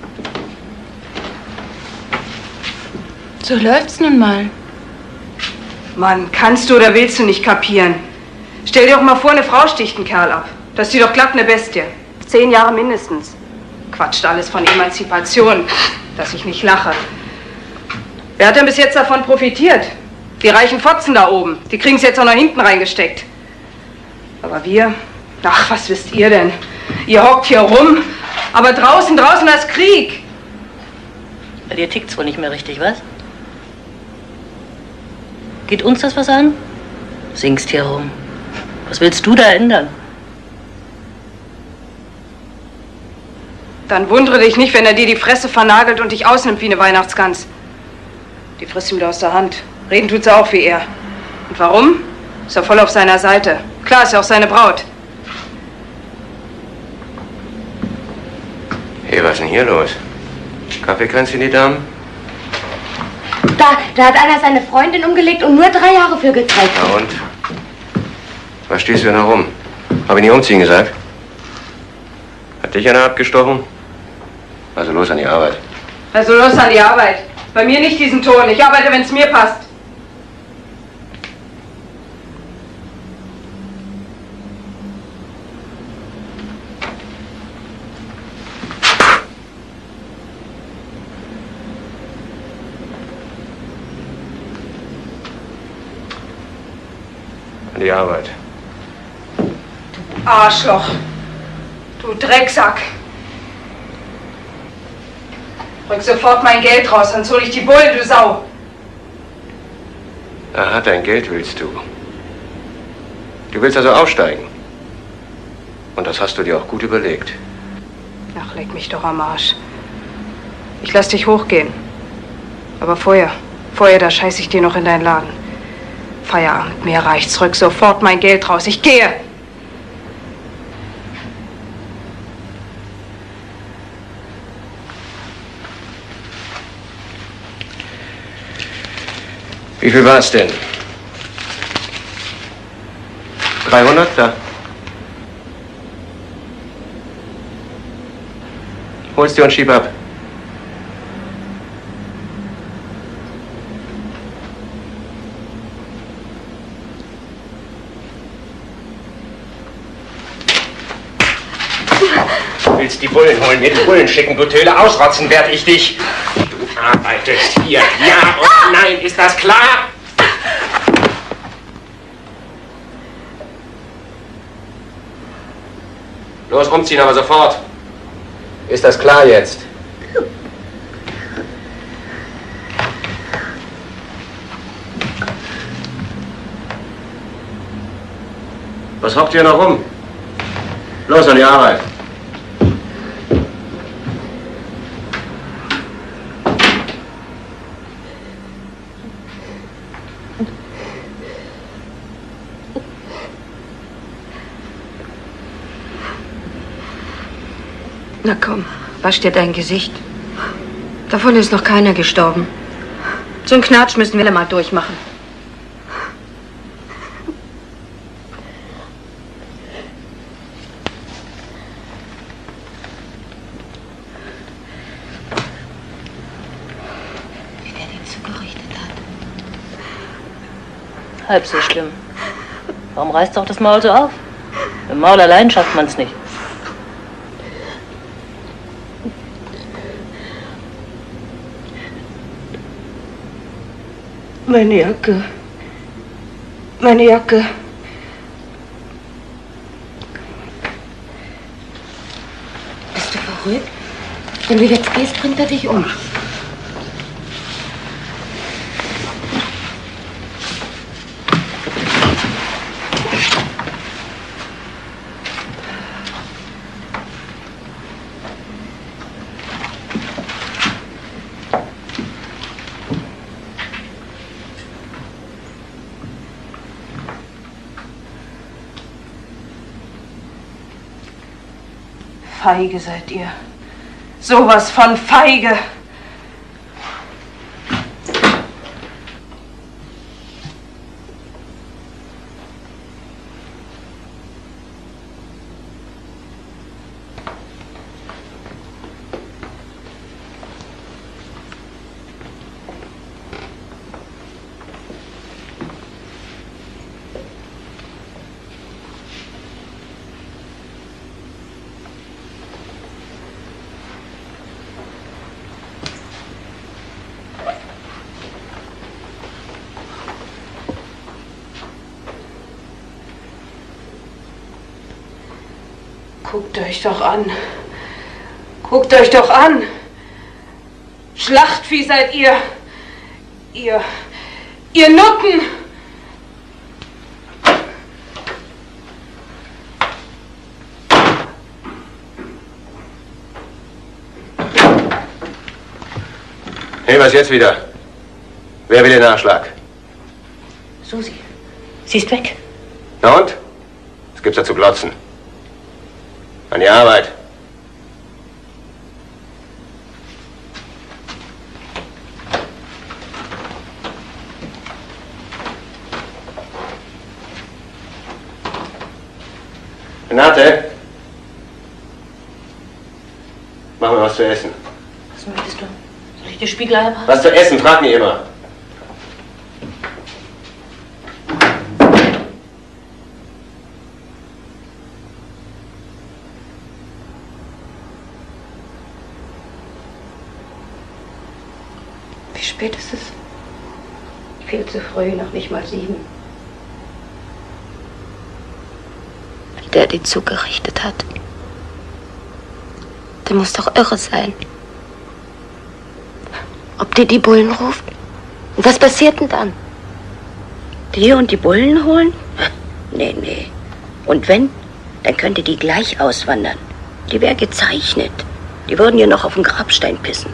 So läuft's nun mal. Mann, kannst du oder willst du nicht kapieren? Stell dir doch mal vor, eine Frau sticht einen Kerl ab. Das ist die doch glatt eine Bestie. 10 Jahre mindestens. Quatscht alles von Emanzipation, dass ich nicht lache. Wer hat denn bis jetzt davon profitiert? Die reichen Fotzen da oben. Die kriegen es jetzt auch noch hinten reingesteckt. Aber wir, ach, was wisst ihr denn? Ihr hockt hier rum, aber draußen ist Krieg. Bei dir tickt's wohl nicht mehr richtig, was? Geht uns das was an? Singst hier rum. Was willst du da ändern? Dann wundere dich nicht, wenn er dir die Fresse vernagelt und dich ausnimmt wie eine Weihnachtsgans. Die frisst ihm wieder aus der Hand. Reden tut's auch wie er. Und warum? Ist er voll auf seiner Seite. Klar, ist ja auch seine Braut. Hey, was ist denn hier los? Kaffeekränzchen, die Damen? Da hat einer seine Freundin umgelegt und nur 3 Jahre für gekriegt. Na und? Was stehst du denn da rum? Hab ich nicht umziehen gesagt? Hat dich einer abgestochen? Also los an die Arbeit. Also los an die Arbeit. Bei mir nicht diesen Ton. Ich arbeite, wenn es mir passt. An die Arbeit. Arschloch. Du Drecksack. Rück sofort mein Geld raus, sonst hol ich die Bullen, du Sau. Aha, dein Geld willst du. Du willst also aussteigen. Und das hast du dir auch gut überlegt. Ach, leg mich doch am Arsch. Ich lass dich hochgehen. Aber vorher, da scheiß ich dir noch in deinen Laden. Feierabend, mir reicht's. Rück sofort mein Geld raus. Ich gehe. Wie viel war es denn? 300? Da. Hol's dir und schieb ab. Du willst die Bullen holen, mir die Bullen schicken, du Töle, ausrotzen werde ich dich. Du arbeitest hier, ja und nein, ist das klar? Los, umziehen, aber sofort. Ist das klar jetzt? Was hockt ihr noch rum? Los an die Arbeit. Na komm, wasch dir dein Gesicht. Davon ist noch keiner gestorben. So einen Knatsch müssen wir mal durchmachen. Wie der den zugerichtet hat. Halb so schlimm. Warum reißt auch das Maul so auf? Im Maul allein schafft man es nicht. Meine Jacke. Meine Jacke. Bist du verrückt? Wenn du jetzt gehst, bringt er dich um. Feige seid ihr. Sowas von feige. Guckt euch doch an. Guckt euch doch an. Schlachtvieh seid ihr. Ihr Nutten. Hey, was jetzt wieder? Wer will den Nachschlag? Susi, sie ist weg. Na und? Was gibt's da zu glotzen? An die Arbeit. Renate? Mach mir was zu essen. Was möchtest du? Soll ich dir Spiegelei abhaben? Was zu essen? Frag mich immer. Wie spät ist es? Viel zu früh, noch nicht mal 7. Wie der die zugerichtet hat. Der muss doch irre sein. Ob die Bullen ruft? Und was passiert denn dann? Die und die Bullen holen? Nee. Und wenn, dann könnte die gleich auswandern. Die wäre gezeichnet. Die würden ja noch auf den Grabstein pissen.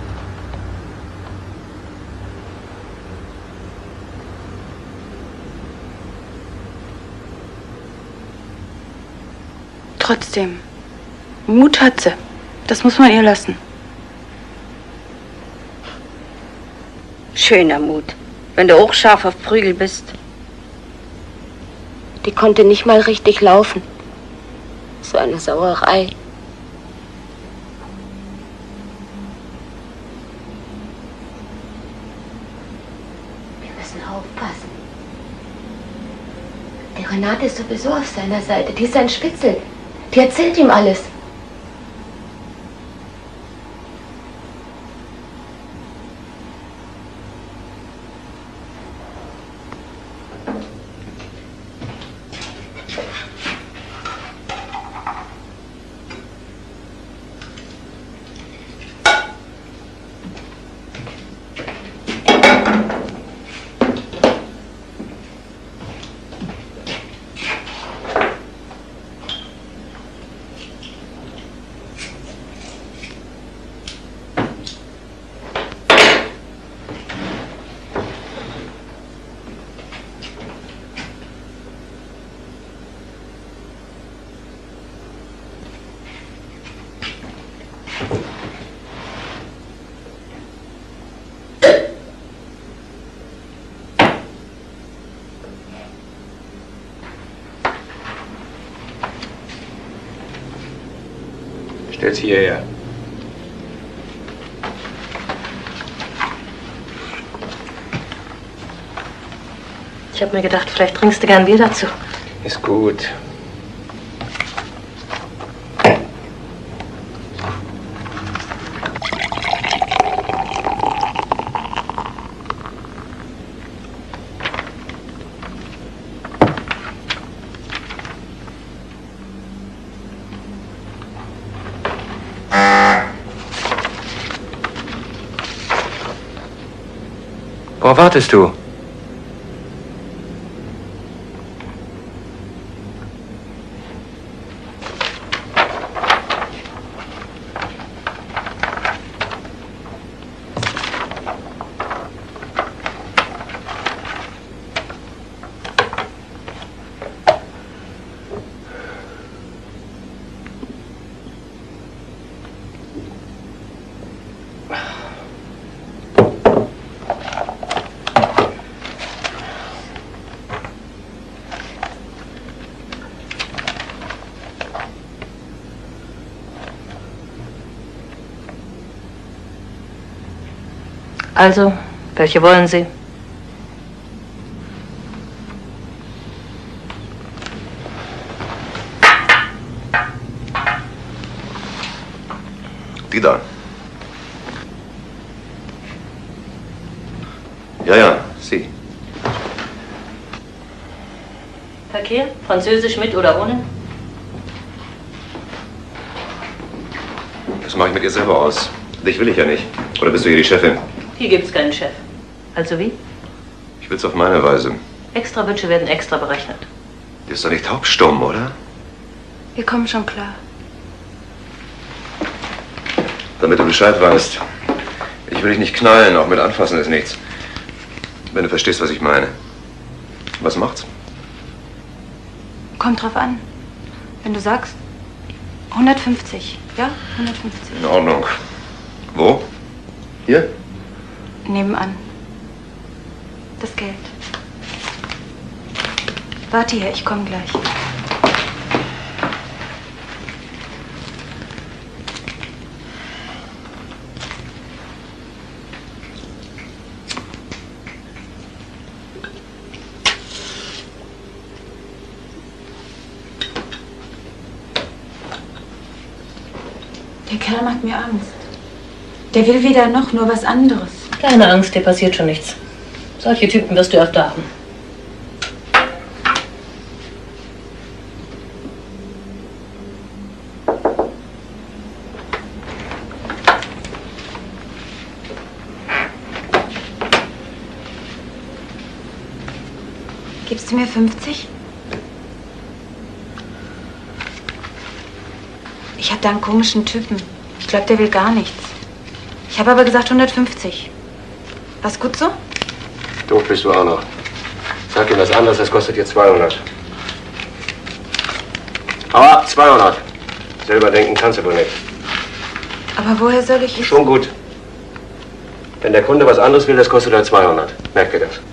Trotzdem, Mut hat sie. Das muss man ihr lassen. Schöner Mut, wenn du auch scharf auf Prügel bist. Die konnte nicht mal richtig laufen. So eine Sauerei. Wir müssen aufpassen. Die Renate ist sowieso auf seiner Seite. Die ist ein Spitzel. Die erzählt ihm alles. Stell's hierher. Ich habe mir gedacht, vielleicht trinkst du gern Bier dazu. Ist gut. Worauf wartest du? Also, welche wollen Sie? Die da. Ja, sie. Verkehr? Französisch mit oder ohne? Das mache ich mit ihr selber aus. Dich will ich ja nicht. Oder bist du hier die Chefin? Hier gibt's keinen Chef. Also wie? Ich will's auf meine Weise. Extrawünsche werden extra berechnet. Die ist doch nicht taubstumm, oder? Wir kommen schon klar. Damit du Bescheid weißt. Ich will dich nicht knallen, auch mit anfassen ist nichts. Wenn du verstehst, was ich meine. Was macht's? Kommt drauf an. Wenn du sagst 150, ja? 150. In Ordnung. Wo? Hier? Nebenan. Das Geld. Warte hier, ich komme gleich. Der Kerl macht mir Angst. Der will weder noch, nur was anderes. Keine Angst, dir passiert schon nichts. Solche Typen wirst du öfter haben. Gibst du mir 50? Ich hab da einen komischen Typen. Ich glaube, der will gar nichts. Ich habe aber gesagt 150. Was gut so? Doof bist du auch noch. Sag ihm was anderes, das kostet dir 200. Hau ab, 200. Selber denken kannst du wohl nicht. Aber woher soll ich jetzt... Schon gut. Wenn der Kunde was anderes will, das kostet halt 200. Merkt ihr das?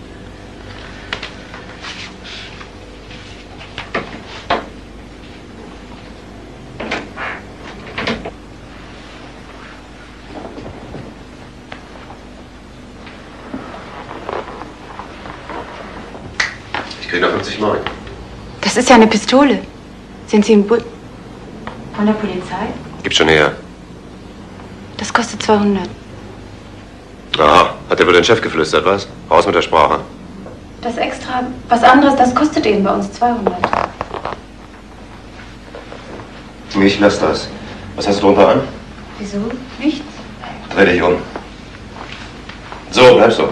Ich krieg noch 50 Mark. Das ist ja eine Pistole. Sind Sie ein von der Polizei? Gib schon her. Das kostet 200. Aha, hat er wohl den Chef geflüstert, was? Raus mit der Sprache. Das extra, was anderes, das kostet eben bei uns 200. Ich lass das. Was hast du drunter an? Wieso? Nichts. Dreh dich um. So, bleib so.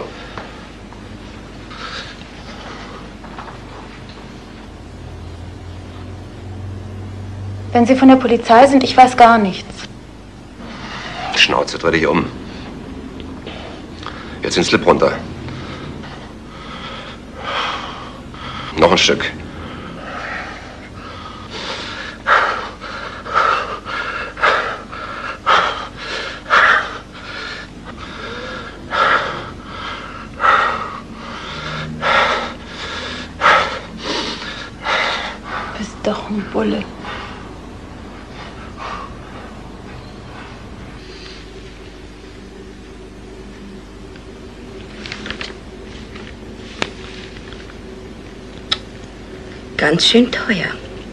Wenn Sie von der Polizei sind, ich weiß gar nichts. Schnauze, dreh dich um. Jetzt den Slip runter. Noch ein Stück. Bist doch ein Bulle. Ganz schön teuer.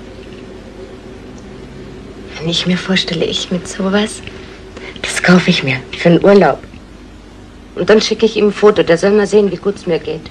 Wenn ich mir vorstelle, ich mit sowas, das kaufe ich mir für einen Urlaub. Und dann schicke ich ihm ein Foto, der soll mal sehen, wie gut es mir geht.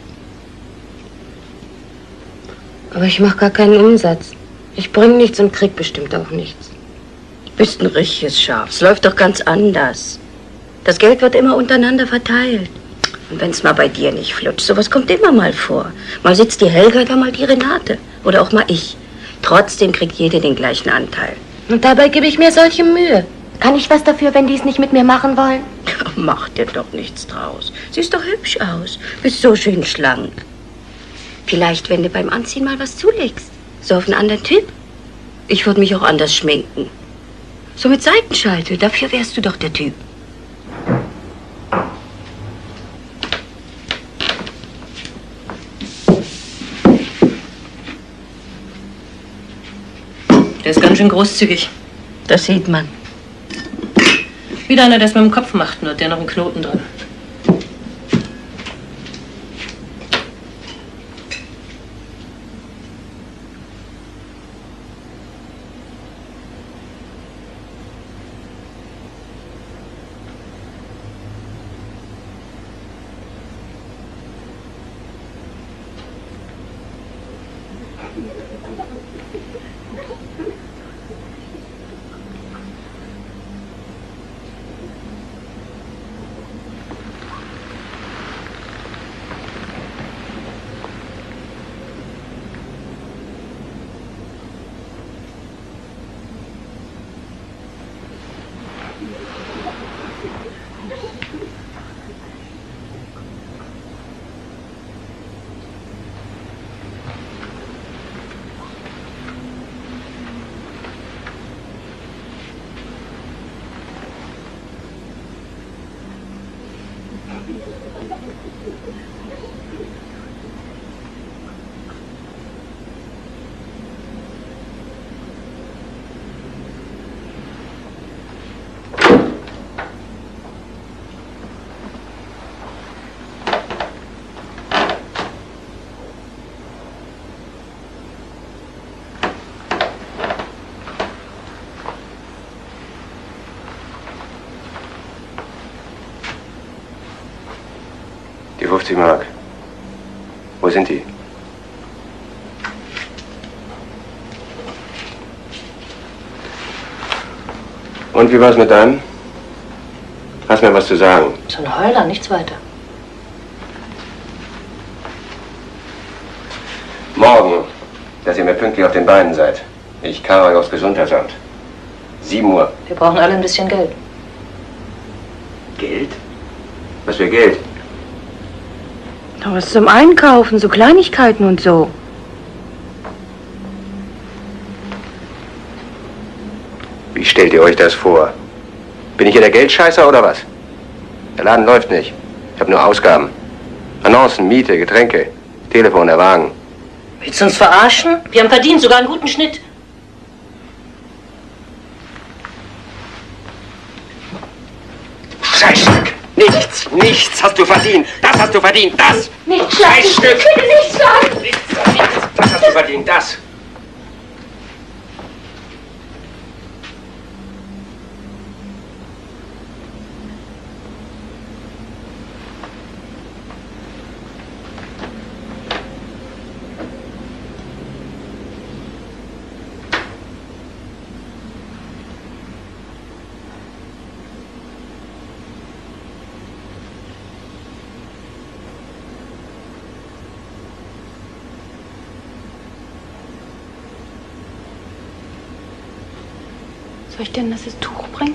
Aber ich mache gar keinen Umsatz. Ich bringe nichts und krieg bestimmt auch nichts. Du bist ein richtiges Schaf. Es läuft doch ganz anders. Das Geld wird immer untereinander verteilt. Und wenn es mal bei dir nicht flutscht, sowas kommt immer mal vor. Mal sitzt die Helga, da mal die Renate. Oder auch mal ich. Trotzdem kriegt jede den gleichen Anteil. Und dabei gebe ich mir solche Mühe. Kann ich was dafür, wenn die es nicht mit mir machen wollen? Mach dir doch nichts draus. Siehst doch hübsch aus. Bist so schön schlank. Vielleicht, wenn du beim Anziehen mal was zulegst. So auf einen anderen Typ. Ich würde mich auch anders schminken. So mit Seitenschalte. Dafür wärst du doch der Typ. Der ist ganz schön großzügig. Das sieht man. Wieder einer, der es mit dem Kopf macht, nur hat der noch einen Knoten dran. Die 50 Mark. Wo sind die? Und wie war's mit deinem? Hast mir was zu sagen? So ein Heuler, nichts weiter. Morgen, dass ihr mir pünktlich auf den Beinen seid. Ich karre euch aufs Gesundheitsamt. 7 Uhr. Wir brauchen alle ein bisschen Geld. Geld? Was für Geld? Doch was zum Einkaufen, so Kleinigkeiten und so. Wie stellt ihr euch das vor? Bin ich hier der Geldscheißer oder was? Der Laden läuft nicht. Ich habe nur Ausgaben. Annoncen, Miete, Getränke, Telefon, der Wagen. Willst du uns verarschen? Wir haben verdient, sogar einen guten Schnitt. Scheißstück! Nichts hast du verdient! Das hast du verdient! Das! Nicht schlagen! Scheißstück! Bitte nicht schlagen! Nichts! Das hast du verdient! Das! Soll ich denn das Tuch bringen?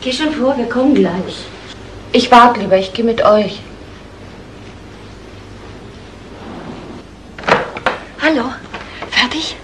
Geh schon vor, wir kommen gleich. Ich warte lieber, ich gehe mit euch. Hallo, fertig?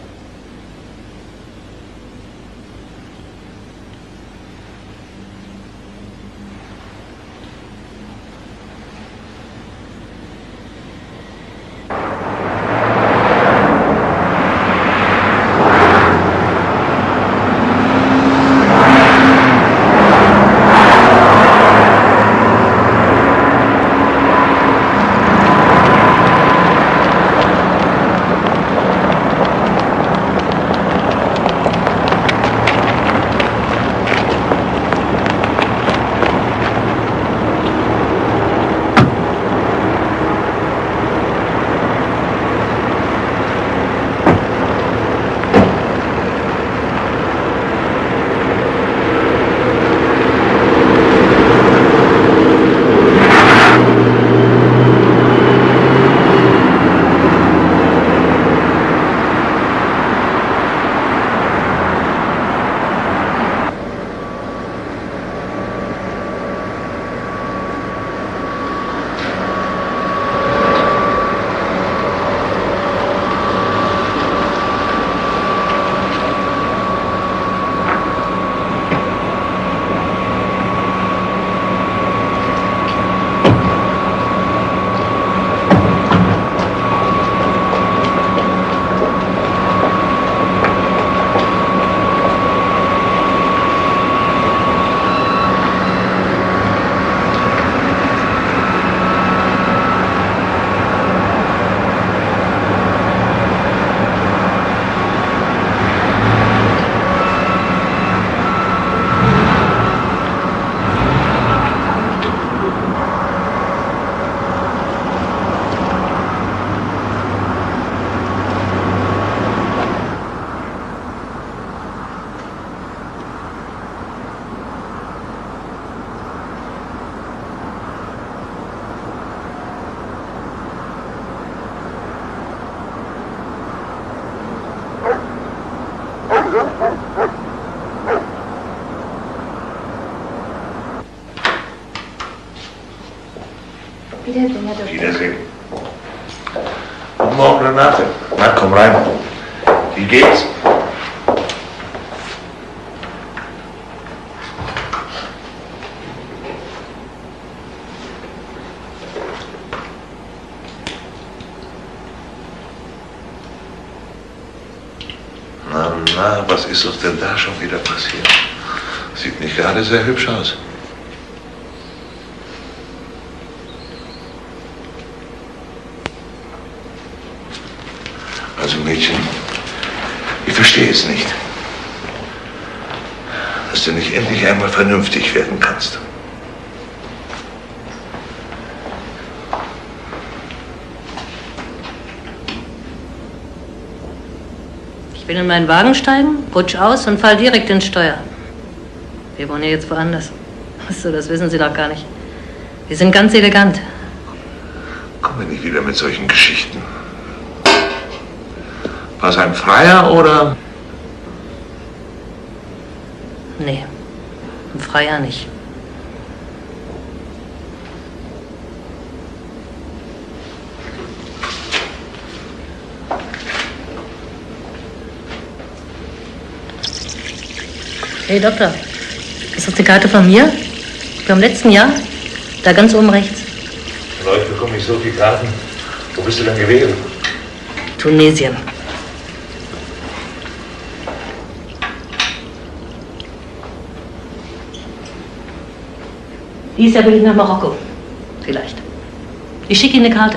Wiedersehen, Herr Doktor. Wiedersehen. Guten Morgen, Renate. Na, komm rein. Wie geht's? Na, was ist uns denn da schon wieder passiert? Sieht nicht gerade sehr hübsch aus. Also Mädchen, ich verstehe es nicht, dass du nicht endlich einmal vernünftig werden kannst. Ich will in meinen Wagen steigen, rutsch aus und fall direkt ins Steuer. Wir wohnen ja jetzt woanders. Achso, das wissen Sie doch gar nicht. Wir sind ganz elegant. Komm mir nicht wieder mit solchen Geschichten. War es ein Freier oder? Nee, ein Freier nicht. Hey Doktor, ist das die Karte von mir? Vom letzten Jahr? Da ganz oben rechts. Von euch bekomme ich so viele Karten. Wo bist du denn gewesen? Tunesien. Dieses Jahr will ich nach Marokko. Vielleicht. Ich schicke Ihnen eine Karte.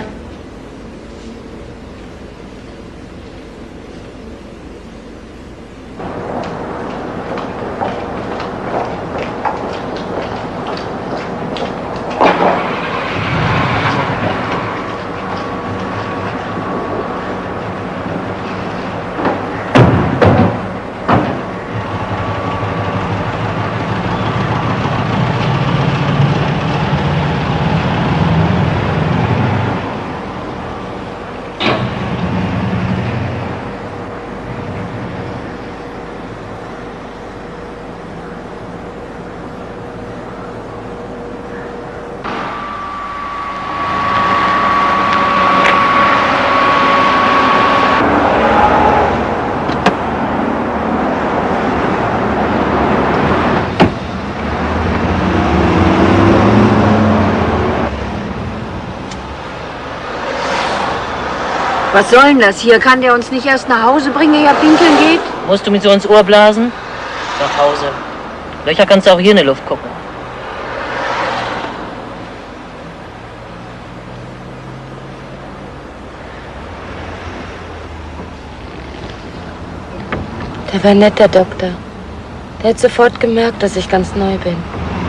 Was soll denn das hier? Kann der uns nicht erst nach Hause bringen, ehe er pinkeln geht? Musst du mir so ins Ohr blasen? Nach Hause. Löcher kannst du auch hier in die Luft gucken. Der war nett, der Doktor. Der hat sofort gemerkt, dass ich ganz neu bin.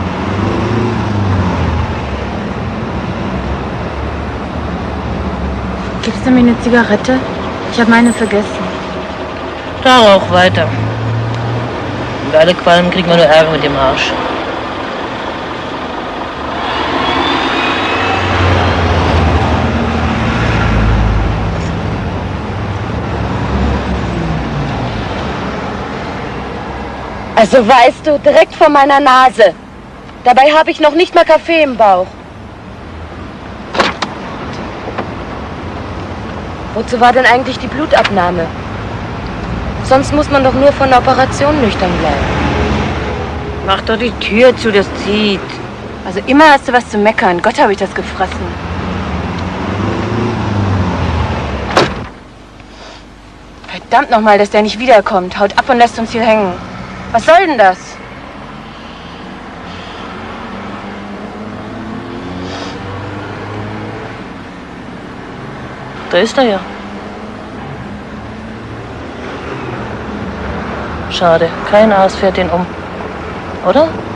Gibst du mir eine Zigarette? Ich habe meine vergessen. Da rauch weiter. Und alle Qualmen kriegen wir nur Ärger mit dem Arsch. Also weißt du, direkt vor meiner Nase. Dabei habe ich noch nicht mal Kaffee im Bauch. Wozu war denn eigentlich die Blutabnahme? Sonst muss man doch nur von der Operation nüchtern bleiben. Mach doch die Tür zu, das zieht. Also immer hast du was zu meckern. Gott, habe ich das gefressen. Verdammt nochmal, dass der nicht wiederkommt. Haut ab und lässt uns hier hängen. Was soll denn das? Da ist er ja. Schade, kein Aas fährt den um. Oder?